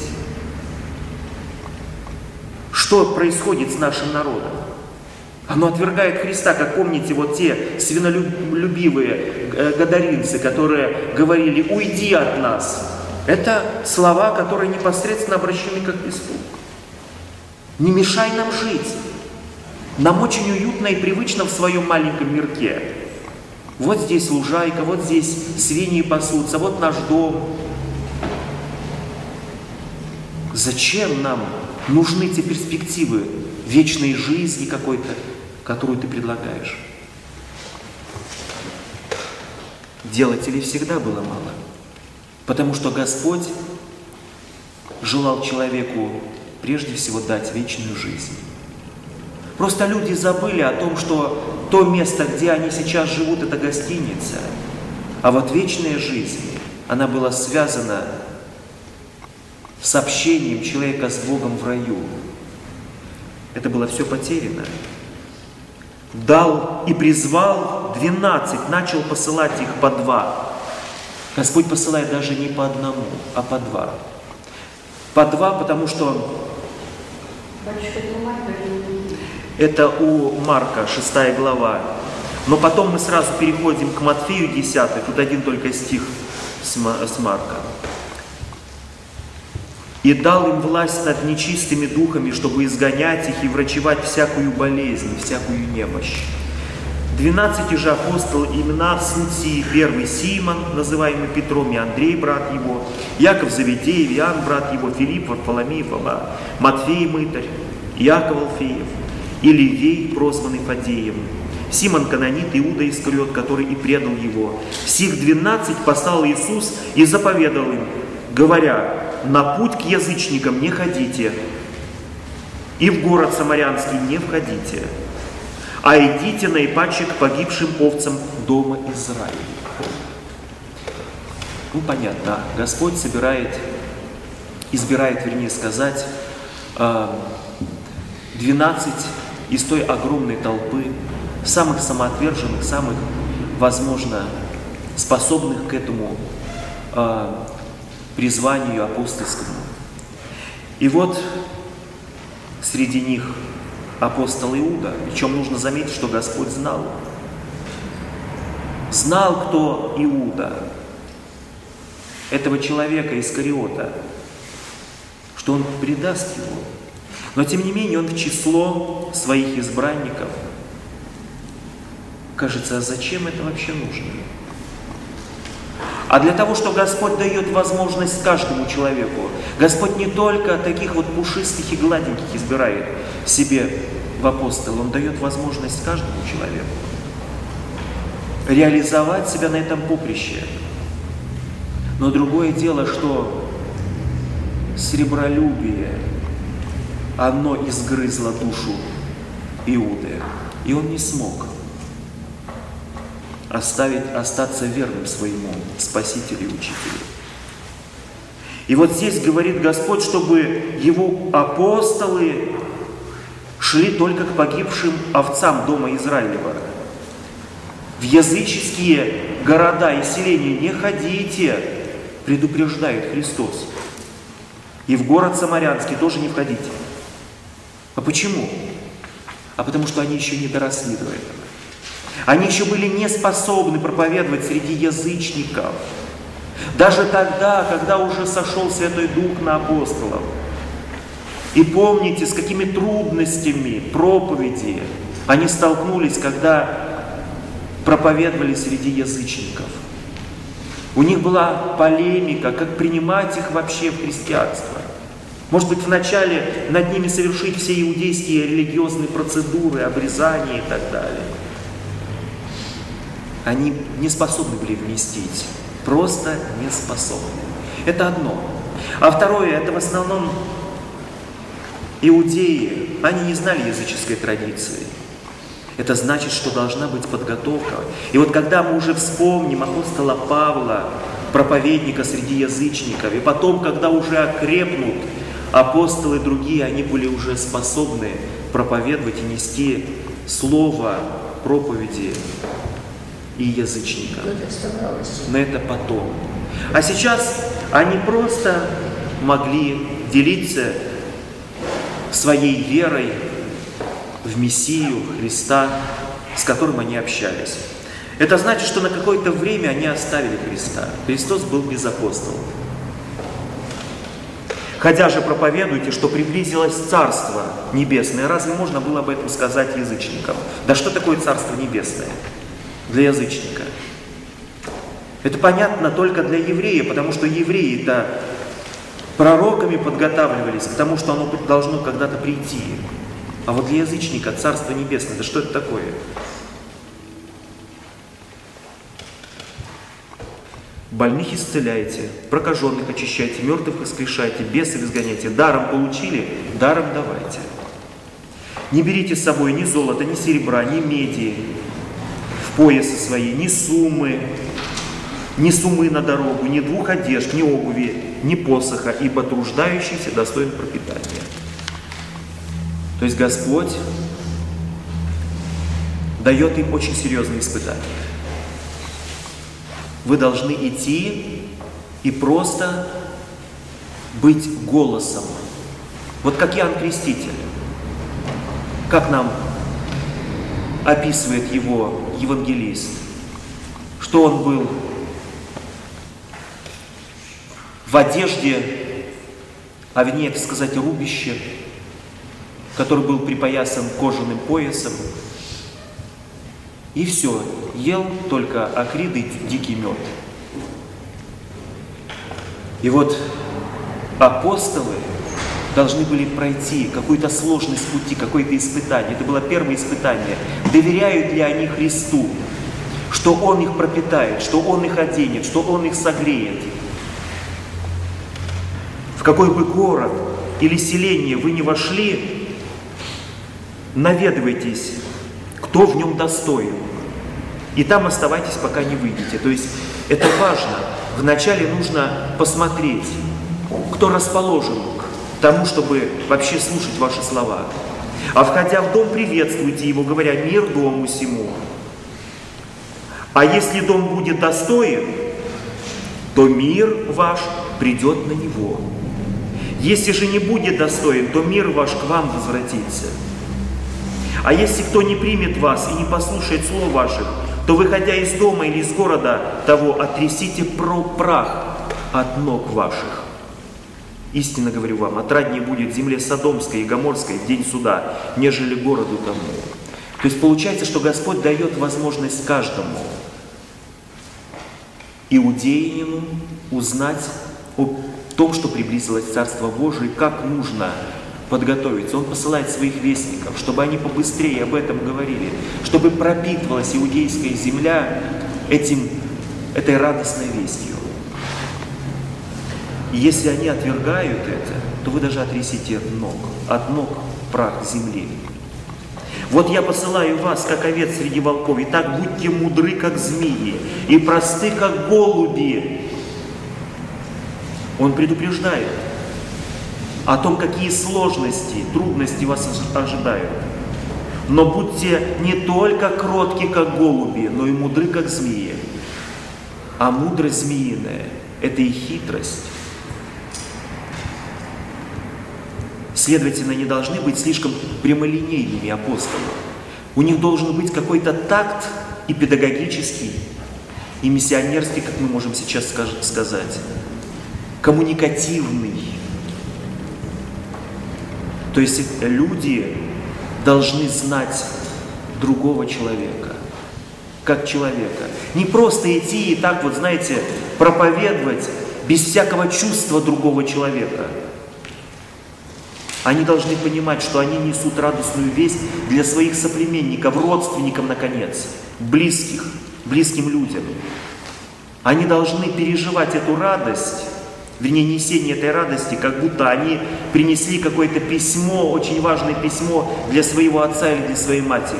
Что происходит с нашим народом? Оно отвергает Христа, как помните, вот те свинолюбивые гадаринцы, которые говорили: «Уйди от нас». Это слова, которые непосредственно обращены ко Христу. Не мешай нам жить. Нам очень уютно и привычно в своем маленьком мирке. Вот здесь лужайка, вот здесь свиньи пасутся, вот наш дом. Зачем нам нужны те перспективы вечной жизни какой-то, которую ты предлагаешь? Делателей всегда было мало, потому что Господь желал человеку прежде всего дать вечную жизнь. Просто люди забыли о том, что то место, где они сейчас живут, это гостиница, а вот вечная жизнь, она была связана с общением человека с Богом в раю. Это было все потеряно. Дал и призвал 12, начал посылать их по 2. Господь посылает даже не по 1, а по 2. По 2, потому что это у Марка, 6 глава. Но потом мы сразу переходим к Матфею 10, тут один только стих с Марка. «И дал им власть над нечистыми духами, чтобы изгонять их и врачевать всякую болезнь, всякую немощь. 12 же апостол имена сын сии: первый Симон, называемый Петром, и Андрей, брат его, Яков Завидеев, Иоанн, брат его, Филипп, Варфоломей, Фома, Матфей, мытарь, Иаков Алфеев, и Левей, прозванный Фадеем, Симон Канонит, Иуда Искариот, который и предал его. Всех 12 послал Иисус и заповедал им, говоря: на путь к язычникам не ходите, и в город Самарянский не входите, а идите наипаче к погибшим овцам дома Израиля». Ну, понятно, Господь избирает, вернее сказать, 12 из той огромной толпы, самых самоотверженных, самых, возможно, способных к этому призванию апостольскому. И вот среди них апостол Иуда. Причем нужно заметить, что Господь знал, кто Иуда, этого человека Искариота, что он предаст его. Но тем не менее он в число своих избранников. Кажется, а зачем это вообще нужно? А для того, что Господь дает возможность каждому человеку. Господь не только таких вот пушистых и гладеньких избирает себе в апостолы, Он дает возможность каждому человеку реализовать себя на этом поприще. Но другое дело, что сребролюбие, оно изгрызло душу Иуды, и он не смог остаться верным своему Спасителю и Учителю. И вот здесь говорит Господь, чтобы Его апостолы шли только к погибшим овцам дома Израилева. В языческие города и селения не ходите, предупреждает Христос. И в город Самарянский тоже не входите. А почему? А потому что они еще не доросли до этого. Они еще были не способны проповедовать среди язычников. Даже тогда, когда уже сошел Святой Дух на апостолов. И помните, с какими трудностями проповеди они столкнулись, когда проповедовали среди язычников. У них была полемика, как принимать их вообще в христианство. Может быть, вначале над ними совершить все иудейские религиозные процедуры, обрезания и так далее. Они не способны были вместить. Просто не способны. Это одно. А второе, это в основном иудеи. Они не знали языческой традиции. Это значит, что должна быть подготовка. И вот когда мы уже вспомним апостола Павла, проповедника среди язычников, и потом, когда уже окрепнут апостолы другие, они были уже способны проповедовать и нести слово проповеди и язычникам. Но это потом. А сейчас они просто могли делиться своей верой в Мессию Христа, с которым они общались. Это значит, что на какое-то время они оставили Христа. Христос был без апостолов. Хотя же проповедуйте, что приблизилось Царство Небесное. Разве можно было об этом сказать язычникам? Да что такое Царство Небесное для язычника? Это понятно только для еврея, потому что евреи-то пророками подготавливались к тому, что оно должно когда-то прийти. А вот для язычника Царство Небесное, да что это такое? Больных исцеляйте, прокаженных очищайте, мертвых воскрешайте, бесов изгоняйте. Даром получили, даром давайте. Не берите с собой ни золота, ни серебра, ни меди в поясы свои, ни суммы на дорогу, ни 2 одежд, ни обуви, ни посоха, ибо труждающийся достоин пропитания. То есть Господь дает им очень серьезные испытания. Вы должны идти и просто быть голосом. Вот как Иоанн Креститель. Как нам описывает его евангелист. Что он был в одежде, а вернее, так сказать, рубище, который был припоясан кожаным поясом. И все, ел только акрид и дикий мед. И вот апостолы должны были пройти какую-то сложность пути, какое-то испытание. Это было первое испытание. Доверяют ли они Христу, что Он их пропитает, что Он их оденет, что Он их согреет? В какой бы город или селение вы ни вошли, наведывайтесь, кто в нем достоин. И там оставайтесь, пока не выйдете. То есть это важно. Вначале нужно посмотреть, кто расположен к тому, чтобы вообще слушать ваши слова. А входя в дом, приветствуйте его, говоря: мир дому сему. А если дом будет достоин, то мир ваш придет на него. Если же не будет достоин, то мир ваш к вам возвратится. А если кто не примет вас и не послушает слов ваших, то, выходя из дома или из города того, отрясите прах от ног ваших. Истинно говорю вам, отраднее будет в земле Содомской и Гоморской в день суда, нежели городу тому. То есть получается, что Господь дает возможность каждому иудеянину узнать о том, что приблизилось Царство Божие, как нужно подготовиться. Он посылает своих вестников, чтобы они побыстрее об этом говорили, чтобы пропитывалась иудейская земля этой радостной вестью. И если они отвергают это, то вы даже отрясите от ног прах земли. Вот я посылаю вас, как овец среди волков, и так будьте мудры, как змеи, и просты, как голуби. Он предупреждает о том, какие сложности, трудности вас ожидают. Но будьте не только кротки, как голуби, но и мудры, как змеи. А мудрость змеиная – это и хитрость. Следовательно, не должны быть слишком прямолинейными апостолы. У них должен быть какой-то такт и педагогический, и миссионерский, как мы можем сейчас сказать, коммуникативный. То есть люди должны знать другого человека, как человека. Не просто идти и так вот, знаете, проповедовать без всякого чувства другого человека. Они должны понимать, что они несут радостную весть для своих соплеменников, родственников, наконец, близким людям. Они должны переживать эту радость, вернее, несение этой радости, как будто они принесли какое-то письмо, очень важное письмо для своего отца или для своей матери.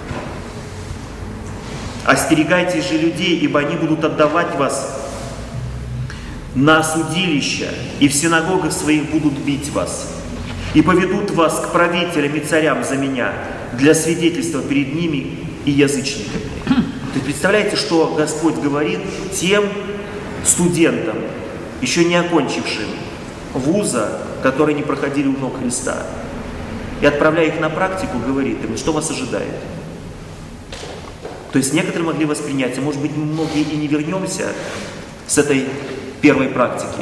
Остерегайтесь же людей, ибо они будут отдавать вас на судилища, и в синагогах своих будут бить вас, и поведут вас к правителям и царям за меня, для свидетельства перед ними и язычниками. То есть представляете, что Господь говорит тем студентам, еще не окончившим вуза, которые не проходили у ног Христа. И отправляя их на практику, говорит им, что вас ожидает. То есть некоторые могли воспринять, а может быть, многие и не вернемся с этой первой практики.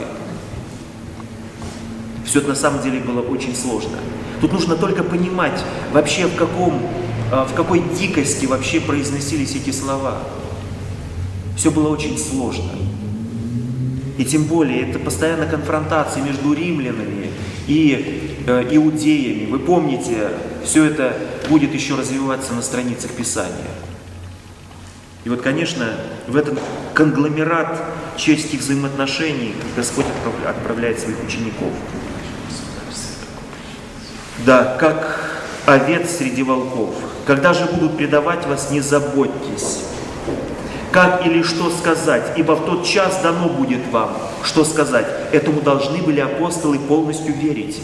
Все это на самом деле было очень сложно. Тут нужно только понимать, вообще в какой дикости вообще произносились эти слова. Все было очень сложно. И тем более, это постоянно конфронтация между римлянами и иудеями. Вы помните, все это будет еще развиваться на страницах Писания. И вот, конечно, в этот конгломерат человеческих взаимоотношений Господь отправляет своих учеников. Да, как овец среди волков. Когда же будут предавать вас, не заботьтесь, как или что сказать, ибо в тот час дано будет вам, что сказать. Этому должны были апостолы полностью верить.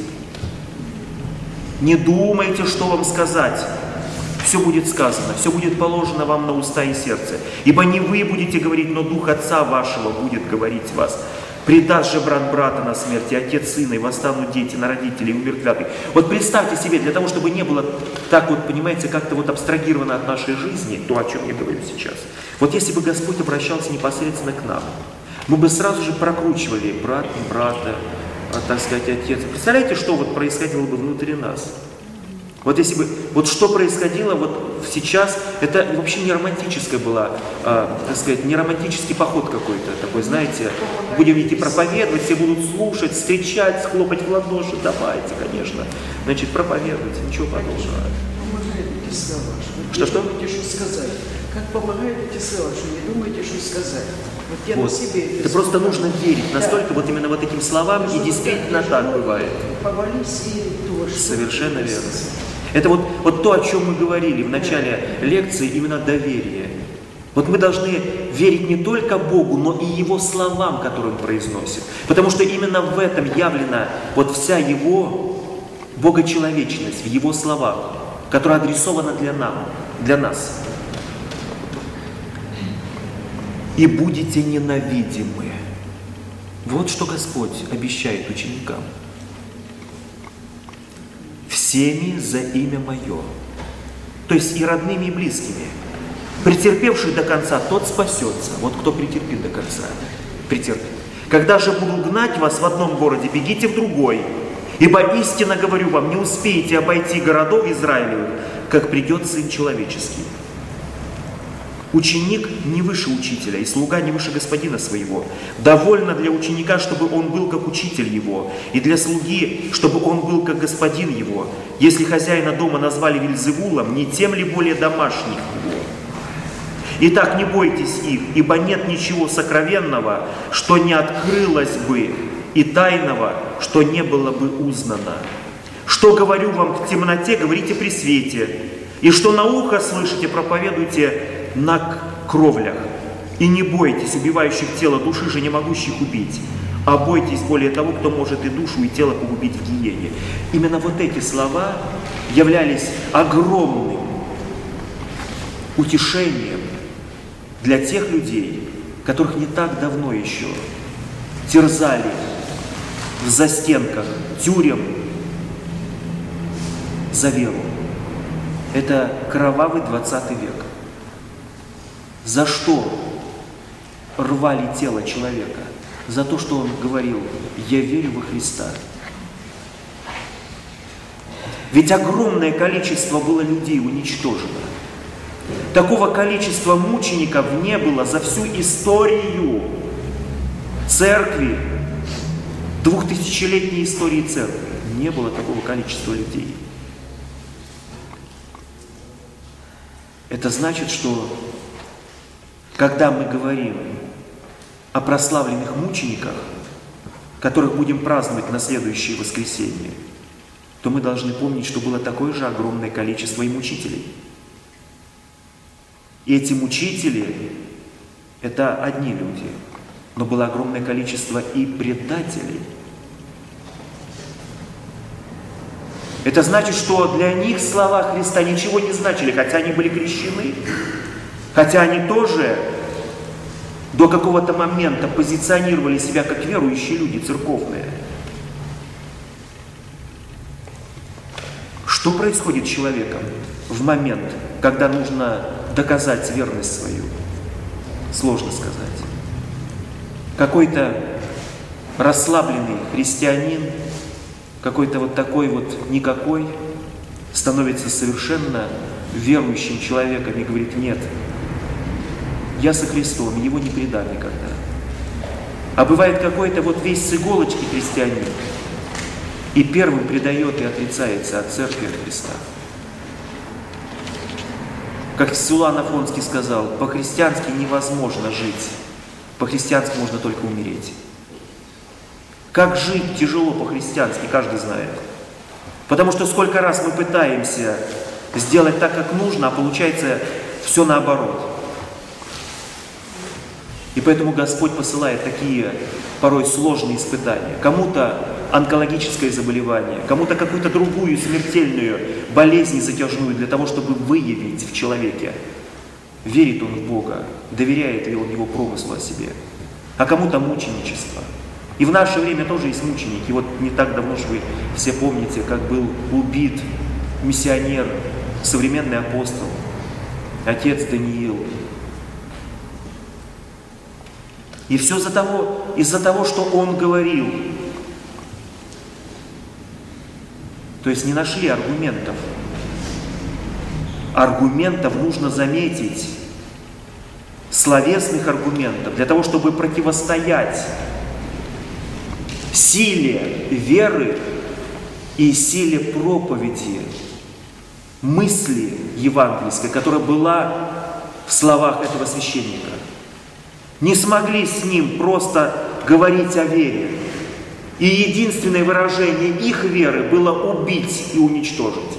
Не думайте, что вам сказать. Все будет сказано, все будет положено вам на уста и сердце. Ибо не вы будете говорить, но Дух Отца вашего будет говорить в вас. Предаст же брат брата на смерть, и отец сына, и восстанут дети на родителей, и умертвят их. Вот представьте себе, для того, чтобы не было так вот, понимаете, как-то вот абстрагировано от нашей жизни, то, о чем я говорю сейчас. Вот если бы Господь обращался непосредственно к нам, мы бы сразу же прокручивали брат, брата, так сказать, отец. Представляете, что вот происходило бы внутри нас? Вот если бы, вот что происходило вот сейчас, это вообще не романтическая была, так сказать, не романтический поход какой-то такой, знаете, будем идти проповедовать, все будут слушать, встречать, хлопать в ладоши, давайте, конечно, значит, проповедовать, ничего подобного. Помогают эти слова, Что? не думаете, что сказать. Как помогают эти слова, что не думаете, что сказать. Вот я Вот. на себе Это просто нужно верить настолько вот именно вот этим словам, и действительно так бывает. Повались верить то, что Совершенно верно. Это вот то, о чем мы говорили в начале лекции, именно доверие. Вот мы должны верить не только Богу, но и Его словам, которые Он произносит. Потому что именно в этом явлена вот вся Его богочеловечность, в Его словах, которая адресована для нас. И будете ненавидимы. Вот что Господь обещает ученикам. Всеми за имя Мое. То есть и родными, и близкими. Претерпевший до конца, тот спасется. Вот кто претерпит до конца. Претерпит. Когда же буду гнать вас в одном городе, бегите в другой. Ибо истинно говорю вам, не успеете обойти городов Израилевых, как придет Сын Человеческий. Ученик не выше учителя, и слуга не выше господина своего. Довольно для ученика, чтобы он был как учитель его, и для слуги, чтобы он был как господин его. Если хозяина дома назвали Вельзевулом, не тем ли более домашних его? Итак, не бойтесь их, ибо нет ничего сокровенного, что не открылось бы, и тайного, что не было бы узнано. Что говорю вам в темноте, говорите при свете, и что на ухо слышите, проповедуйте на кровлях. И не бойтесь убивающих тело души же не могущих убить, а бойтесь более того, кто может и душу, и тело погубить в гиене. Именно вот эти слова являлись огромным утешением для тех людей, которых не так давно еще терзали в застенках тюрем за веру. Это кровавый 20 век. За что рвали тело человека? За то, что он говорил: «Я верю во Христа». Ведь огромное количество было людей уничтожено. Такого количества мучеников не было за всю историю церкви, 2000-летней истории церкви. Не было такого количества людей. Это значит, что когда мы говорим о прославленных мучениках, которых будем праздновать на следующее воскресенье, то мы должны помнить, что было такое же огромное количество и мучителей. И эти мучители – это одни люди, но было огромное количество и предателей. Это значит, что для них слова Христа ничего не значили, хотя они были крещены, хотя они тоже до какого-то момента позиционировали себя как верующие люди, церковные. Что происходит с человеком в момент, когда нужно доказать верность свою? Сложно сказать. Какой-то расслабленный христианин, какой-то вот такой вот никакой, становится совершенно верующим человеком и говорит: нет, я со Христом, его не предам никогда. А бывает какой-то вот весь с иголочки христианин, и первым предает и отрицается от церкви, от Христа. Как Силуан Афонский сказал: по-христиански невозможно жить, по-христиански можно только умереть. Как жить тяжело по-христиански, каждый знает. Потому что сколько раз мы пытаемся сделать так, как нужно, а получается все наоборот. И поэтому Господь посылает такие порой сложные испытания. Кому-то онкологическое заболевание, кому-то какую-то другую смертельную болезнь затяжную для того, чтобы выявить в человеке, верит он в Бога, доверяет ли он его промыслу о себе. А кому-то мученичество. И в наше время тоже есть мученики. Вот не так давно же вы все помните, как был убит миссионер, современный апостол, отец Даниил. И все из-за того, что он говорил. То есть не нашли аргументов. Аргументов нужно заметить, словесных аргументов, для того, чтобы противостоять силе веры и силе проповеди, мысли евангельской, которая была в словах этого священника. Не смогли с ним просто говорить о вере. И единственное выражение их веры было убить и уничтожить.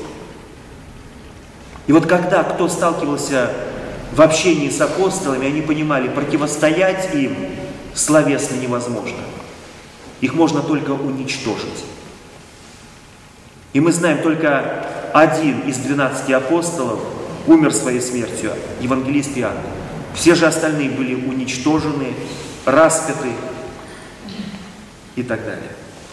И вот когда кто сталкивался в общении с апостолами, они понимали, противостоять им словесно невозможно. Их можно только уничтожить. И мы знаем, только один из 12 апостолов умер своей смертью, евангелист Иоанн. Все же остальные были уничтожены, распяты и так далее.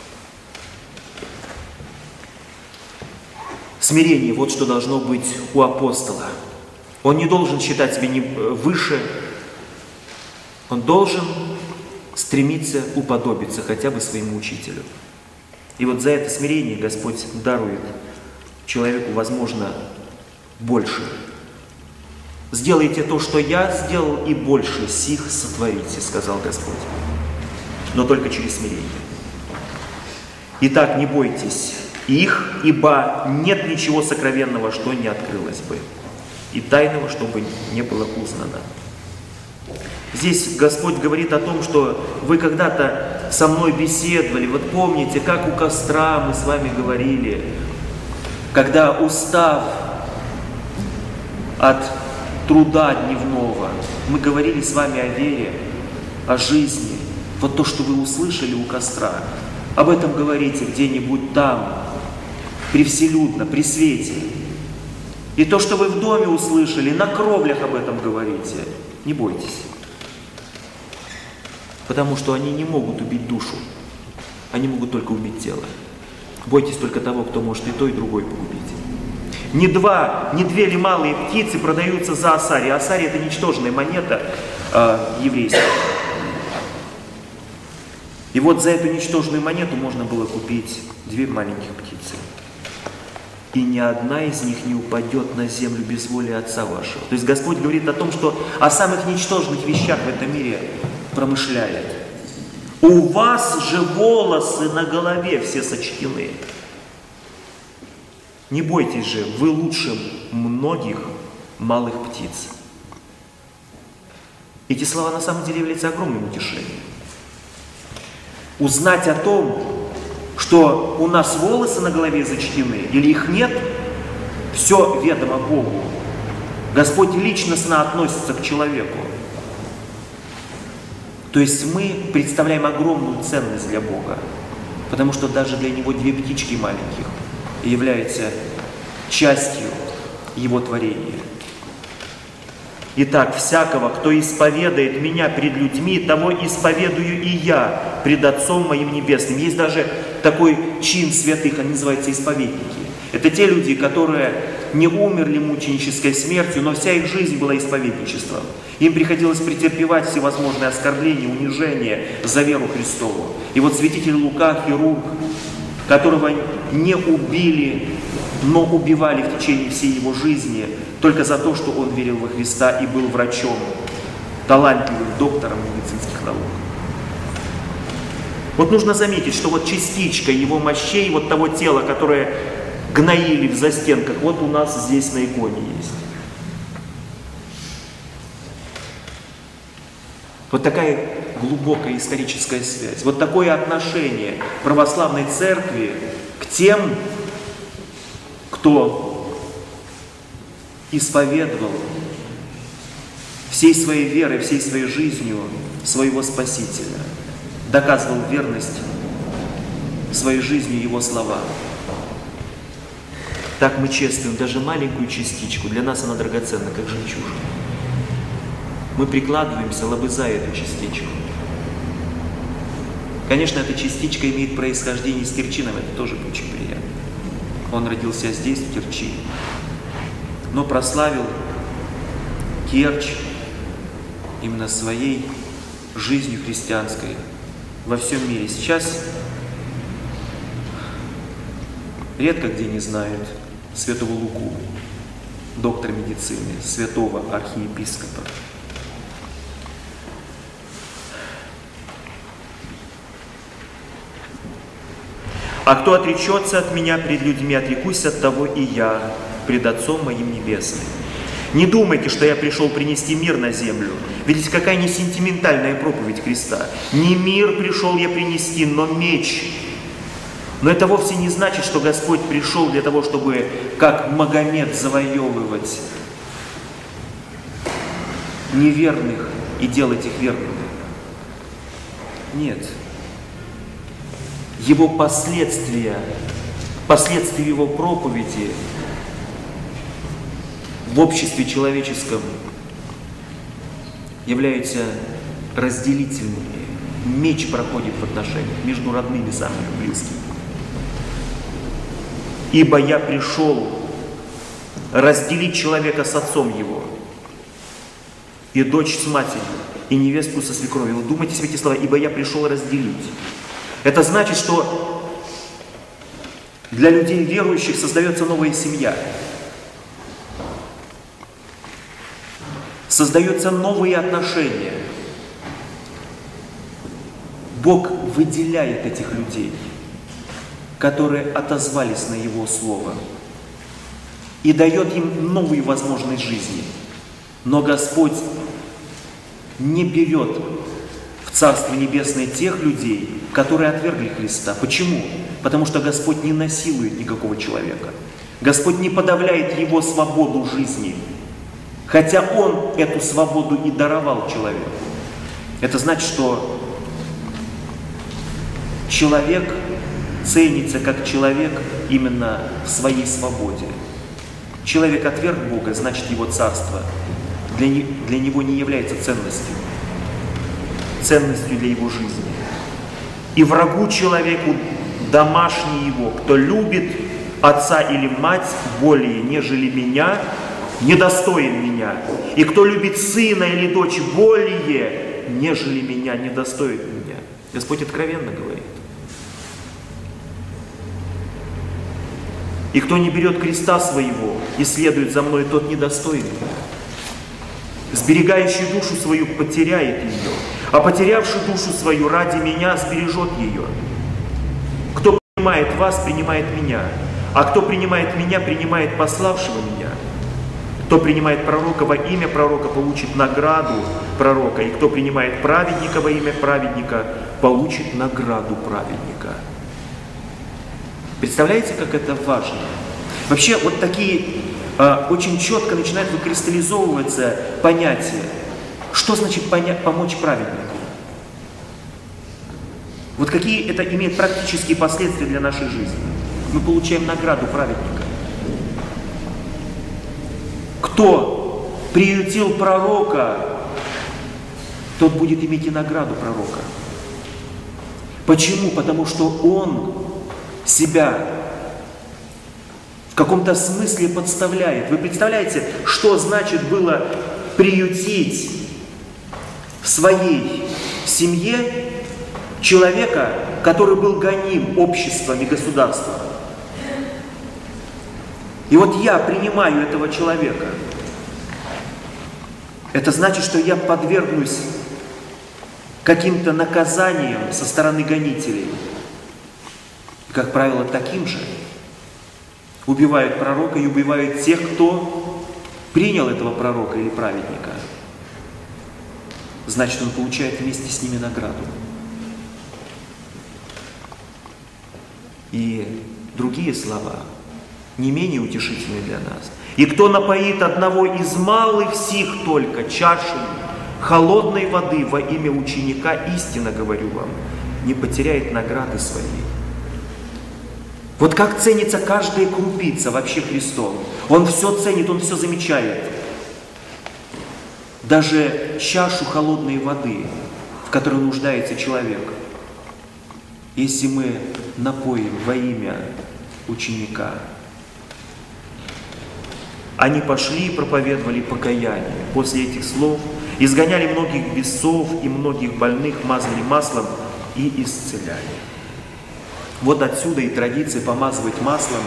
Смирение, вот что должно быть у апостола. Он не должен считать себя выше, он должен стремиться уподобиться хотя бы своему учителю. И вот за это смирение Господь дарует человеку, возможно, больше. «Сделайте то, что я сделал, и больше сих сотворите», сказал Господь. Но только через смирение. Итак, не бойтесь их, ибо нет ничего сокровенного, что не открылось бы, и тайного, чтобы не было узнано. Здесь Господь говорит о том, что вы когда-то со мной беседовали. Вот помните, как у костра мы с вами говорили, когда, устав от труда дневного, мы говорили с вами о вере, о жизни. Вот то, что вы услышали у костра, об этом говорите где-нибудь там, превселюдно, при свете. И то, что вы в доме услышали, на кровлях об этом говорите. Не бойтесь. Потому что они не могут убить душу. Они могут только убить тело. Бойтесь только того, кто может и то, и другое погубить. Не две ли малые птицы продаются за осари. Осари — это ничтожная монета еврейская. И вот за эту ничтожную монету можно было купить 2 маленьких птицы. И ни одна из них не упадет на землю без воли Отца вашего. То есть Господь говорит о том, что о самых ничтожных вещах в этом мире промышляет. У вас же волосы на голове все сочтены. Не бойтесь же, вы лучше многих малых птиц. Эти слова на самом деле являются огромным утешением. Узнать о том, что у нас волосы на голове зачтены или их нет, все ведомо Богу. Господь личностно относится к человеку. То есть мы представляем огромную ценность для Бога, потому что даже для Него 2 птички маленьких являются частью Его творения. Итак, всякого, кто исповедает Меня пред людьми, того исповедую и Я пред Отцом Моим Небесным. Есть даже такой чин святых, они называются исповедники. Это те люди, которые не умерли мученической смертью, но вся их жизнь была исповедничеством. Им приходилось претерпевать всевозможные оскорбления, унижения за веру Христову. И вот святитель Лука, хирург, которого не убили, но убивали в течение всей его жизни, только за то, что он верил во Христа и был врачом, талантливым доктором медицинских наук. Вот нужно заметить, что вот частичка его мощей, вот того тела, которое гноили в застенках, вот у нас здесь на иконе есть. Вот такая глубокая историческая связь, вот такое отношение православной церкви к тем, кто исповедовал всей своей верой, всей своей жизнью своего Спасителя, доказывал верность своей жизнью Его словам. Так мы чествуем даже маленькую частичку, для нас она драгоценна, как жемчужина. Мы прикладываемся, лобызая эту частичку. Конечно, эта частичка имеет происхождение с Керчином, это тоже очень приятно. Он родился здесь, в Керчи, но прославил Керчь именно своей жизнью христианской во всем мире. Сейчас редко где не знают святого Луку, доктора медицины, святого архиепископа. «А кто отречется от меня пред людьми, отрекусь от того и я, пред Отцом моим Небесным. Не думайте, что я пришел принести мир на землю. Видите, какая не сентиментальная проповедь Христа. Не мир пришел я принести, но меч. Но это вовсе не значит, что Господь пришел для того, чтобы, как Магомед, завоевывать неверных и делать их верными. Нет. Его последствия его проповеди в обществе человеческом являются разделительными. Меч проходит в отношениях между родными, самыми близкими. Ибо я пришел разделить человека с отцом его, и дочь с матерью, и невестку со свекровью. Вы думайте себе эти слова, ибо я пришел разделить. Это значит, что для людей верующих создается новая семья. Создаются новые отношения. Бог выделяет этих людей, которые отозвались на Его Слово, и дает им новую возможность жизни. Но Господь не берет в Царство Небесное тех людей, которые отвергли Христа. Почему? Потому что Господь не насилует никакого человека. Господь не подавляет его свободу жизни, хотя Он эту свободу и даровал человеку. Это значит, что человек ценится как человек именно в своей свободе. Человек отверг Бога, значит, его царство для него не является ценностью для его жизни. И врагу человеку домашний его, кто любит отца или мать более, нежели меня, недостоин меня. И кто любит сына или дочь более, нежели меня, недостоин меня. Господь откровенно говорит. И кто не берет креста своего и следует за мной, тот недостоин меня. Сберегающий душу свою потеряет ее, а потерявший душу свою ради меня сбережет ее. Кто принимает вас, принимает меня, а кто принимает меня, принимает пославшего меня. Кто принимает пророка во имя пророка, получит награду пророка, и кто принимает праведника во имя праведника, получит награду праведника. Представляете, как это важно? Вообще, вот такие очень четко начинают выкристаллизовываться понятия. Что значит помочь праведнику? Вот какие это имеет практические последствия для нашей жизни? Мы получаем награду праведника. Кто приютил пророка, тот будет иметь и награду пророка. Почему? Потому что он себя в каком-то смысле подставляет. Вы представляете, что значит было приютить в своей семье человека, который был гоним обществом и государством? И вот я принимаю этого человека. Это значит, что я подвергнусь каким-то наказаниям со стороны гонителей. И, как правило, таким же убивают пророка и убивают тех, кто принял этого пророка или праведника. Значит, он получает вместе с ними награду. И другие слова не менее утешительны для нас. «И кто напоит одного из малых сих только чашей холодной воды во имя ученика, истинно говорю вам, не потеряет награды своей». Вот как ценится каждая крупица вообще Христом. Он все ценит, Он все замечает. Даже чашу холодной воды, в которой нуждается человек. Если мы напоим во имя ученика, они пошли и проповедовали покаяние. После этих слов Изгоняли многих бесов и многих больных мазали маслом и исцеляли. Вот отсюда и традиция помазывать маслом,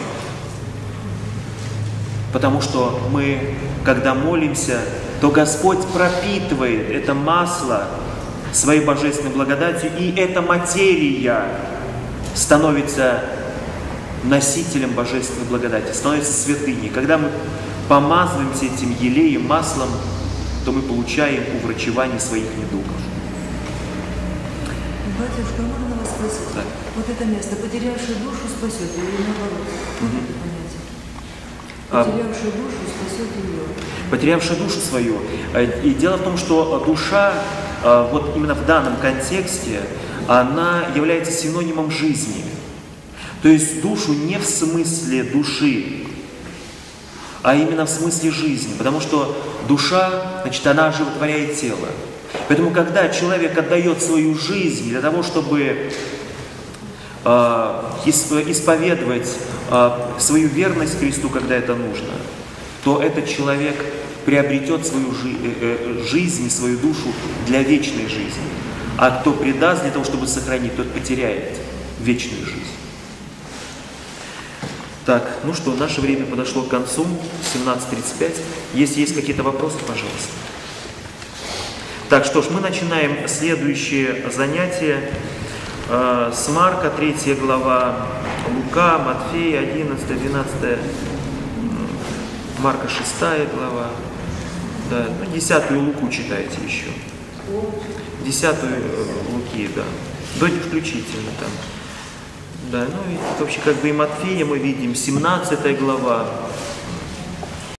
потому что мы, когда молимся, то Господь пропитывает это масло своей божественной благодатью, и эта материя становится носителем божественной благодати, становится святыней. Когда мы помазываемся этим елеем, маслом, то мы получаем уврачевание своих недугов. Батюшка, можно вас спросить? Да. Вот это место, потерявший душу спасет или наоборот? Вот это понятие. Потерявший душу спасет ее. Потерявший душу свою. И дело в том, что душа, вот именно в данном контексте, она является синонимом жизни. То есть душу не в смысле души, а именно в смысле жизни. Потому что душа, значит, она оживотворяет тело. Поэтому, когда человек отдает свою жизнь для того, чтобы исповедовать свою верность Христу, когда это нужно, то этот человек приобретет свою жизнь, свою душу для вечной жизни. А кто предаст для того, чтобы сохранить, тот потеряет вечную жизнь. Так, ну что, наше время подошло к концу, 17:35. Если есть какие-то вопросы, пожалуйста. Так, что ж, мы начинаем следующее занятие с Марка, 3 глава, Лука, Матфея, 11, 12, Марка, 6 глава, да, ну, 10 Луку читайте еще. 10 Луки, да, до включительно там. Да, ну и вообще как бы и Матфея мы видим, 17 глава,